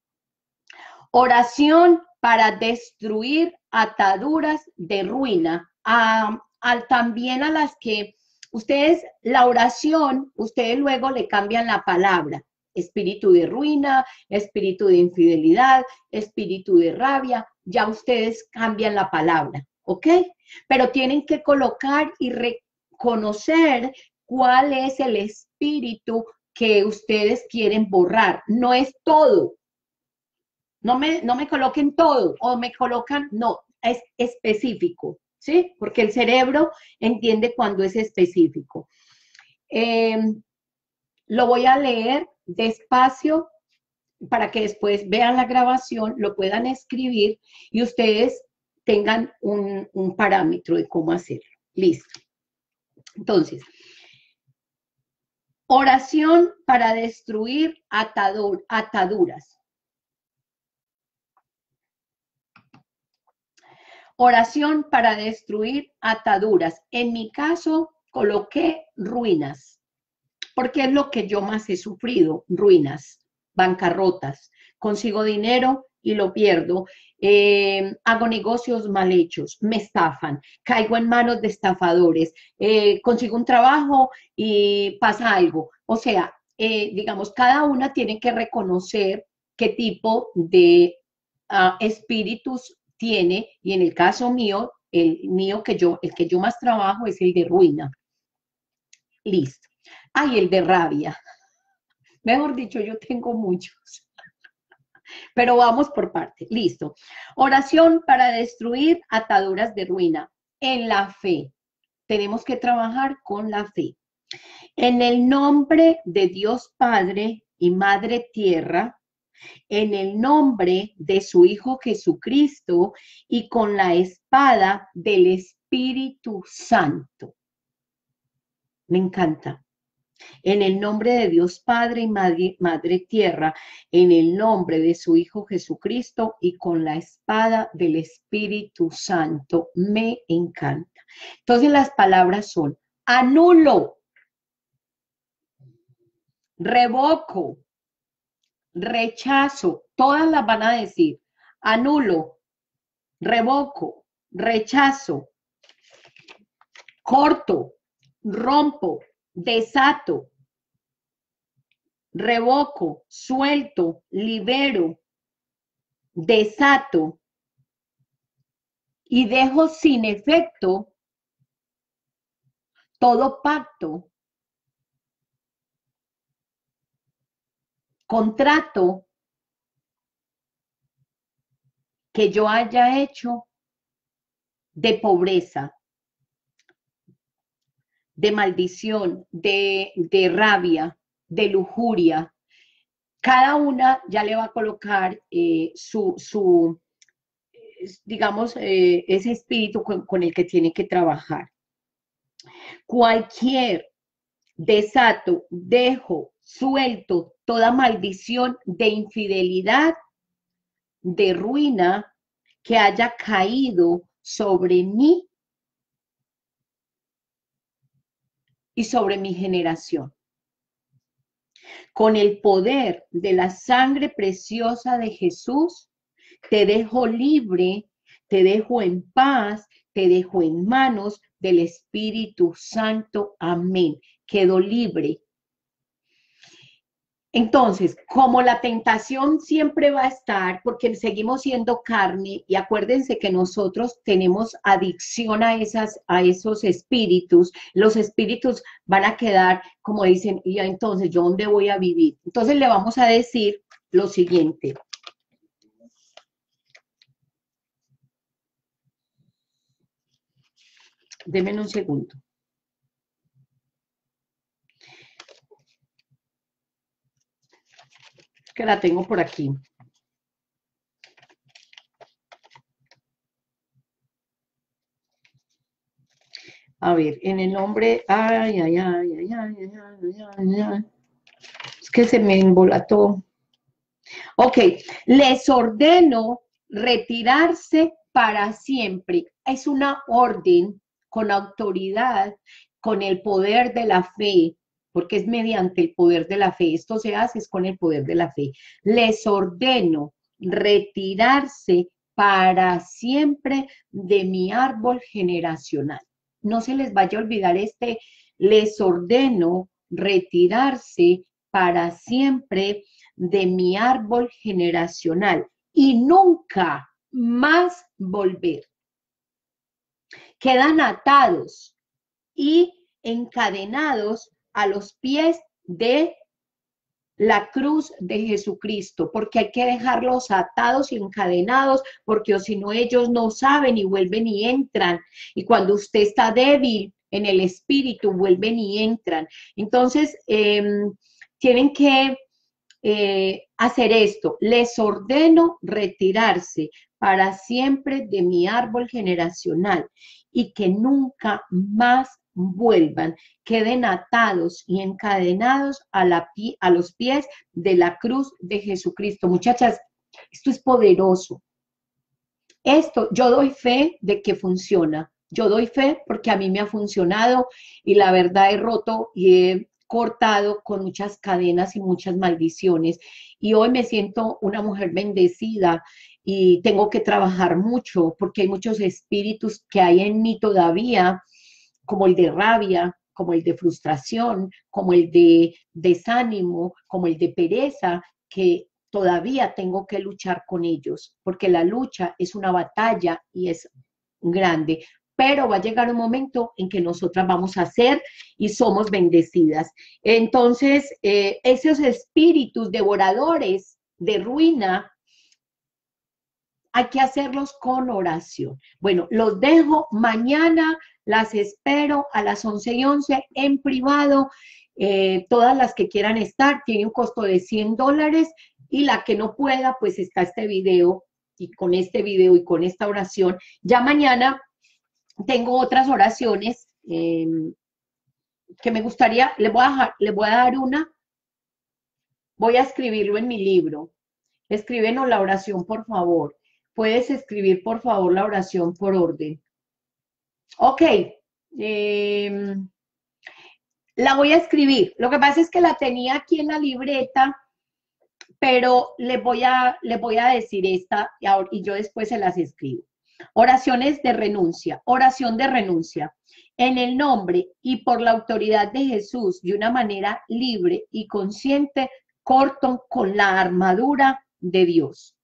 oración para destruir ataduras de ruina, a, a, también a las que ustedes, la oración, ustedes luego le cambian la palabra, espíritu de ruina, espíritu de infidelidad, espíritu de rabia, ya ustedes cambian la palabra, ¿ok? Pero tienen que colocar y reconocer cuál es el espíritu que ustedes quieren borrar, no es todo. No me, no me coloquen todo o me colocan, no, es específico, ¿sí? Porque el cerebro entiende cuando es específico. Eh, lo voy a leer despacio para que después vean la grabación, lo puedan escribir y ustedes tengan un, un parámetro de cómo hacerlo. Listo. Entonces, oración para destruir atador, ataduras. Oración para destruir ataduras. En mi caso, coloqué ruinas, porque es lo que yo más he sufrido, ruinas, bancarrotas. Consigo dinero y lo pierdo. Eh, hago negocios mal hechos, me estafan, caigo en manos de estafadores, eh, consigo un trabajo y pasa algo. O sea, eh, digamos, cada una tiene que reconocer qué tipo de uh, espíritus tiene, y en el caso mío, el mío que yo, el que yo más trabajo es el de ruina. Listo. Ay, el de rabia. Mejor dicho, yo tengo muchos. Pero vamos por parte. Listo. Oración para destruir ataduras de ruina. En la fe. Tenemos que trabajar con la fe. En el nombre de Dios Padre y Madre Tierra, en el nombre de su Hijo Jesucristo y con la espada del Espíritu Santo. Me encanta. En el nombre de Dios Padre y Madre, Madre Tierra, en el nombre de su Hijo Jesucristo y con la espada del Espíritu Santo. Me encanta. Entonces las palabras son: anulo, revoco, rechazo. Todas las van a decir: anulo, revoco, rechazo, corto, rompo, desato, revoco, suelto, libero, desato y dejo sin efecto todo pacto, contrato que yo haya hecho de pobreza, de maldición, de, de rabia, de lujuria. Cada una ya le va a colocar eh, su, su, digamos, eh, ese espíritu con, con el que tiene que trabajar. Cualquier desato, dejo, suelto toda maldición de infidelidad, de ruina que haya caído sobre mí y sobre mi generación. Con el poder de la sangre preciosa de Jesús, te dejo libre, te dejo en paz, te dejo en manos del Espíritu Santo. Amén. Quedo libre. Entonces, como la tentación siempre va a estar, porque seguimos siendo carne, y acuérdense que nosotros tenemos adicción a, esas, a esos espíritus, los espíritus van a quedar, como dicen, y entonces, ¿yo dónde voy a vivir? Entonces le vamos a decir lo siguiente. Denme un segundo. Que que la tengo por aquí. A ver, en el nombre, ay, ay, ay, ay, ay, ay, ay, ay, ay. Es que se me embolató. Ok, les ordeno retirarse para siempre. Es una orden con autoridad, con el poder de la fe, porque es mediante el poder de la fe. Esto se hace es con el poder de la fe. Les ordeno retirarse para siempre de mi árbol generacional. No se les vaya a olvidar este, les ordeno retirarse para siempre de mi árbol generacional y nunca más volver. Quedan atados y encadenados a los pies de la cruz de Jesucristo, porque hay que dejarlos atados y encadenados, porque o si no ellos no saben y vuelven y entran, y cuando usted está débil en el espíritu, vuelven y entran. Entonces, eh, tienen que eh, hacer esto, les ordeno retirarse para siempre de mi árbol generacional y que nunca más vuelvan, queden atados y encadenados a, la, a los pies de la cruz de Jesucristo. Muchachas, esto es poderoso. Esto, yo doy fe de que funciona. Yo doy fe porque a mí me ha funcionado y la verdad he roto y he cortado con muchas cadenas y muchas maldiciones. Y hoy me siento una mujer bendecida y tengo que trabajar mucho porque hay muchos espíritus que hay en mí todavía, como el de rabia, como el de frustración, como el de desánimo, como el de pereza, que todavía tengo que luchar con ellos, porque la lucha es una batalla y es grande, pero va a llegar un momento en que nosotras vamos a ser y somos bendecidas. Entonces, eh, esos espíritus devoradores de ruina, hay que hacerlos con oración. Bueno, los dejo mañana, las espero a las once y once en privado. Eh, todas las que quieran estar, tiene un costo de cien dólares y la que no pueda, pues está este video y con este video y con esta oración. Ya mañana tengo otras oraciones eh, que me gustaría, les voy, a dejar, les voy a dar una, voy a escribirlo en mi libro. Escríbenos la oración, por favor. Puedes escribir, por favor, la oración por orden. Ok. Eh, la voy a escribir. Lo que pasa es que la tenía aquí en la libreta, pero les voy a, les voy a decir esta y, ahora, y yo después se las escribo. Oraciones de renuncia. Oración de renuncia. En el nombre y por la autoridad de Jesús, de una manera libre y consciente, corto con la armadura de Dios.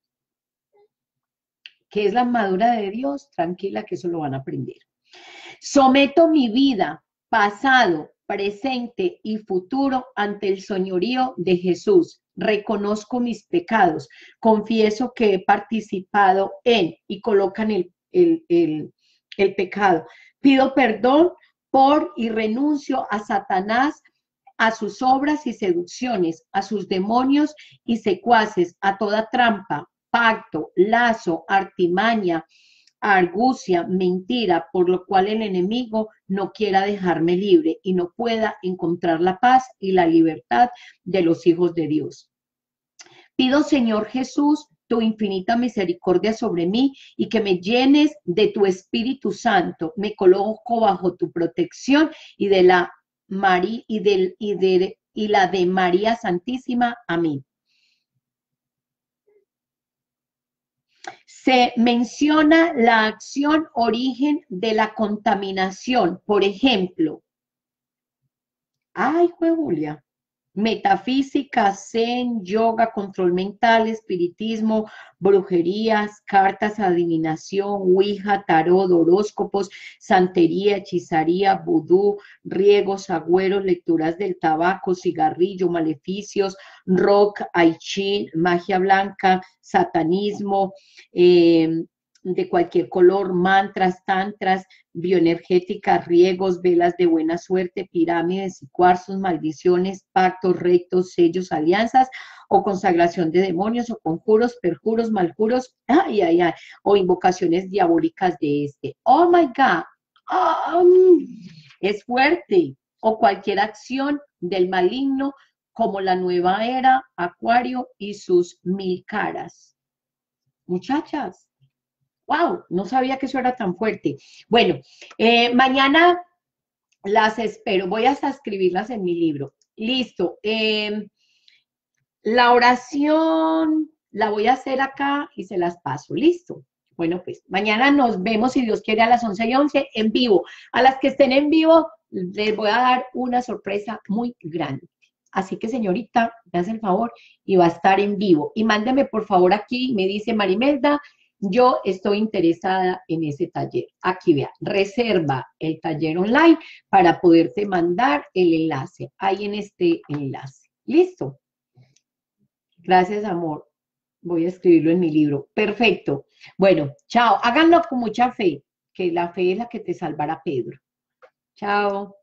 ¿Qué es la armadura de Dios? Tranquila, que eso lo van a aprender. Someto mi vida, pasado, presente y futuro ante el señorío de Jesús. Reconozco mis pecados, confieso que he participado en y colocan el, el, el, el pecado. Pido perdón por y renuncio a Satanás, a sus obras y seducciones, a sus demonios y secuaces, a toda trampa, pacto, lazo, artimaña, argucia, mentira, por lo cual el enemigo no quiera dejarme libre y no pueda encontrar la paz y la libertad de los hijos de Dios. Pido, Señor Jesús, tu infinita misericordia sobre mí y que me llenes de tu Espíritu Santo. Me coloco bajo tu protección y de la María y, del, y, de, y la de María Santísima. Amén. Se menciona la acción origen de la contaminación. Por ejemplo, ay, fue Julia, metafísica, zen, yoga, control mental, espiritismo, brujerías, cartas, adivinación, ouija, tarot, horóscopos, santería, hechizaría, vudú, riegos, agüeros, lecturas del tabaco, cigarrillo, maleficios, rock, I Ching, magia blanca, satanismo, eh, de cualquier color, mantras, tantras, bioenergéticas, riegos, velas de buena suerte, pirámides y cuarzos, maldiciones, pactos, rectos, sellos, alianzas, o consagración de demonios, o conjuros, perjuros, maljuros, ay, ay, ay, o invocaciones diabólicas de este. Oh my God, oh, es fuerte. O cualquier acción del maligno, como la nueva era, Acuario y sus mil caras. Muchachas, wow, no sabía que eso era tan fuerte. Bueno, eh, mañana las espero, voy hasta escribirlas en mi libro. Listo. Eh, la oración la voy a hacer acá y se las paso. Listo. Bueno, pues mañana nos vemos, si Dios quiere, a las once y once en vivo. A las que estén en vivo, les voy a dar una sorpresa muy grande. Así que, señorita, me hace el favor y va a estar en vivo. Y mándeme, por favor, aquí, me dice Marimelda, yo estoy interesada en ese taller. Aquí vea, reserva el taller online para poderte mandar el enlace. Ahí en este enlace. ¿Listo? Gracias, amor. Voy a escribirlo en mi libro. Perfecto. Bueno, chao. Háganlo con mucha fe, que la fe es la que te salvará, Pedro. Chao.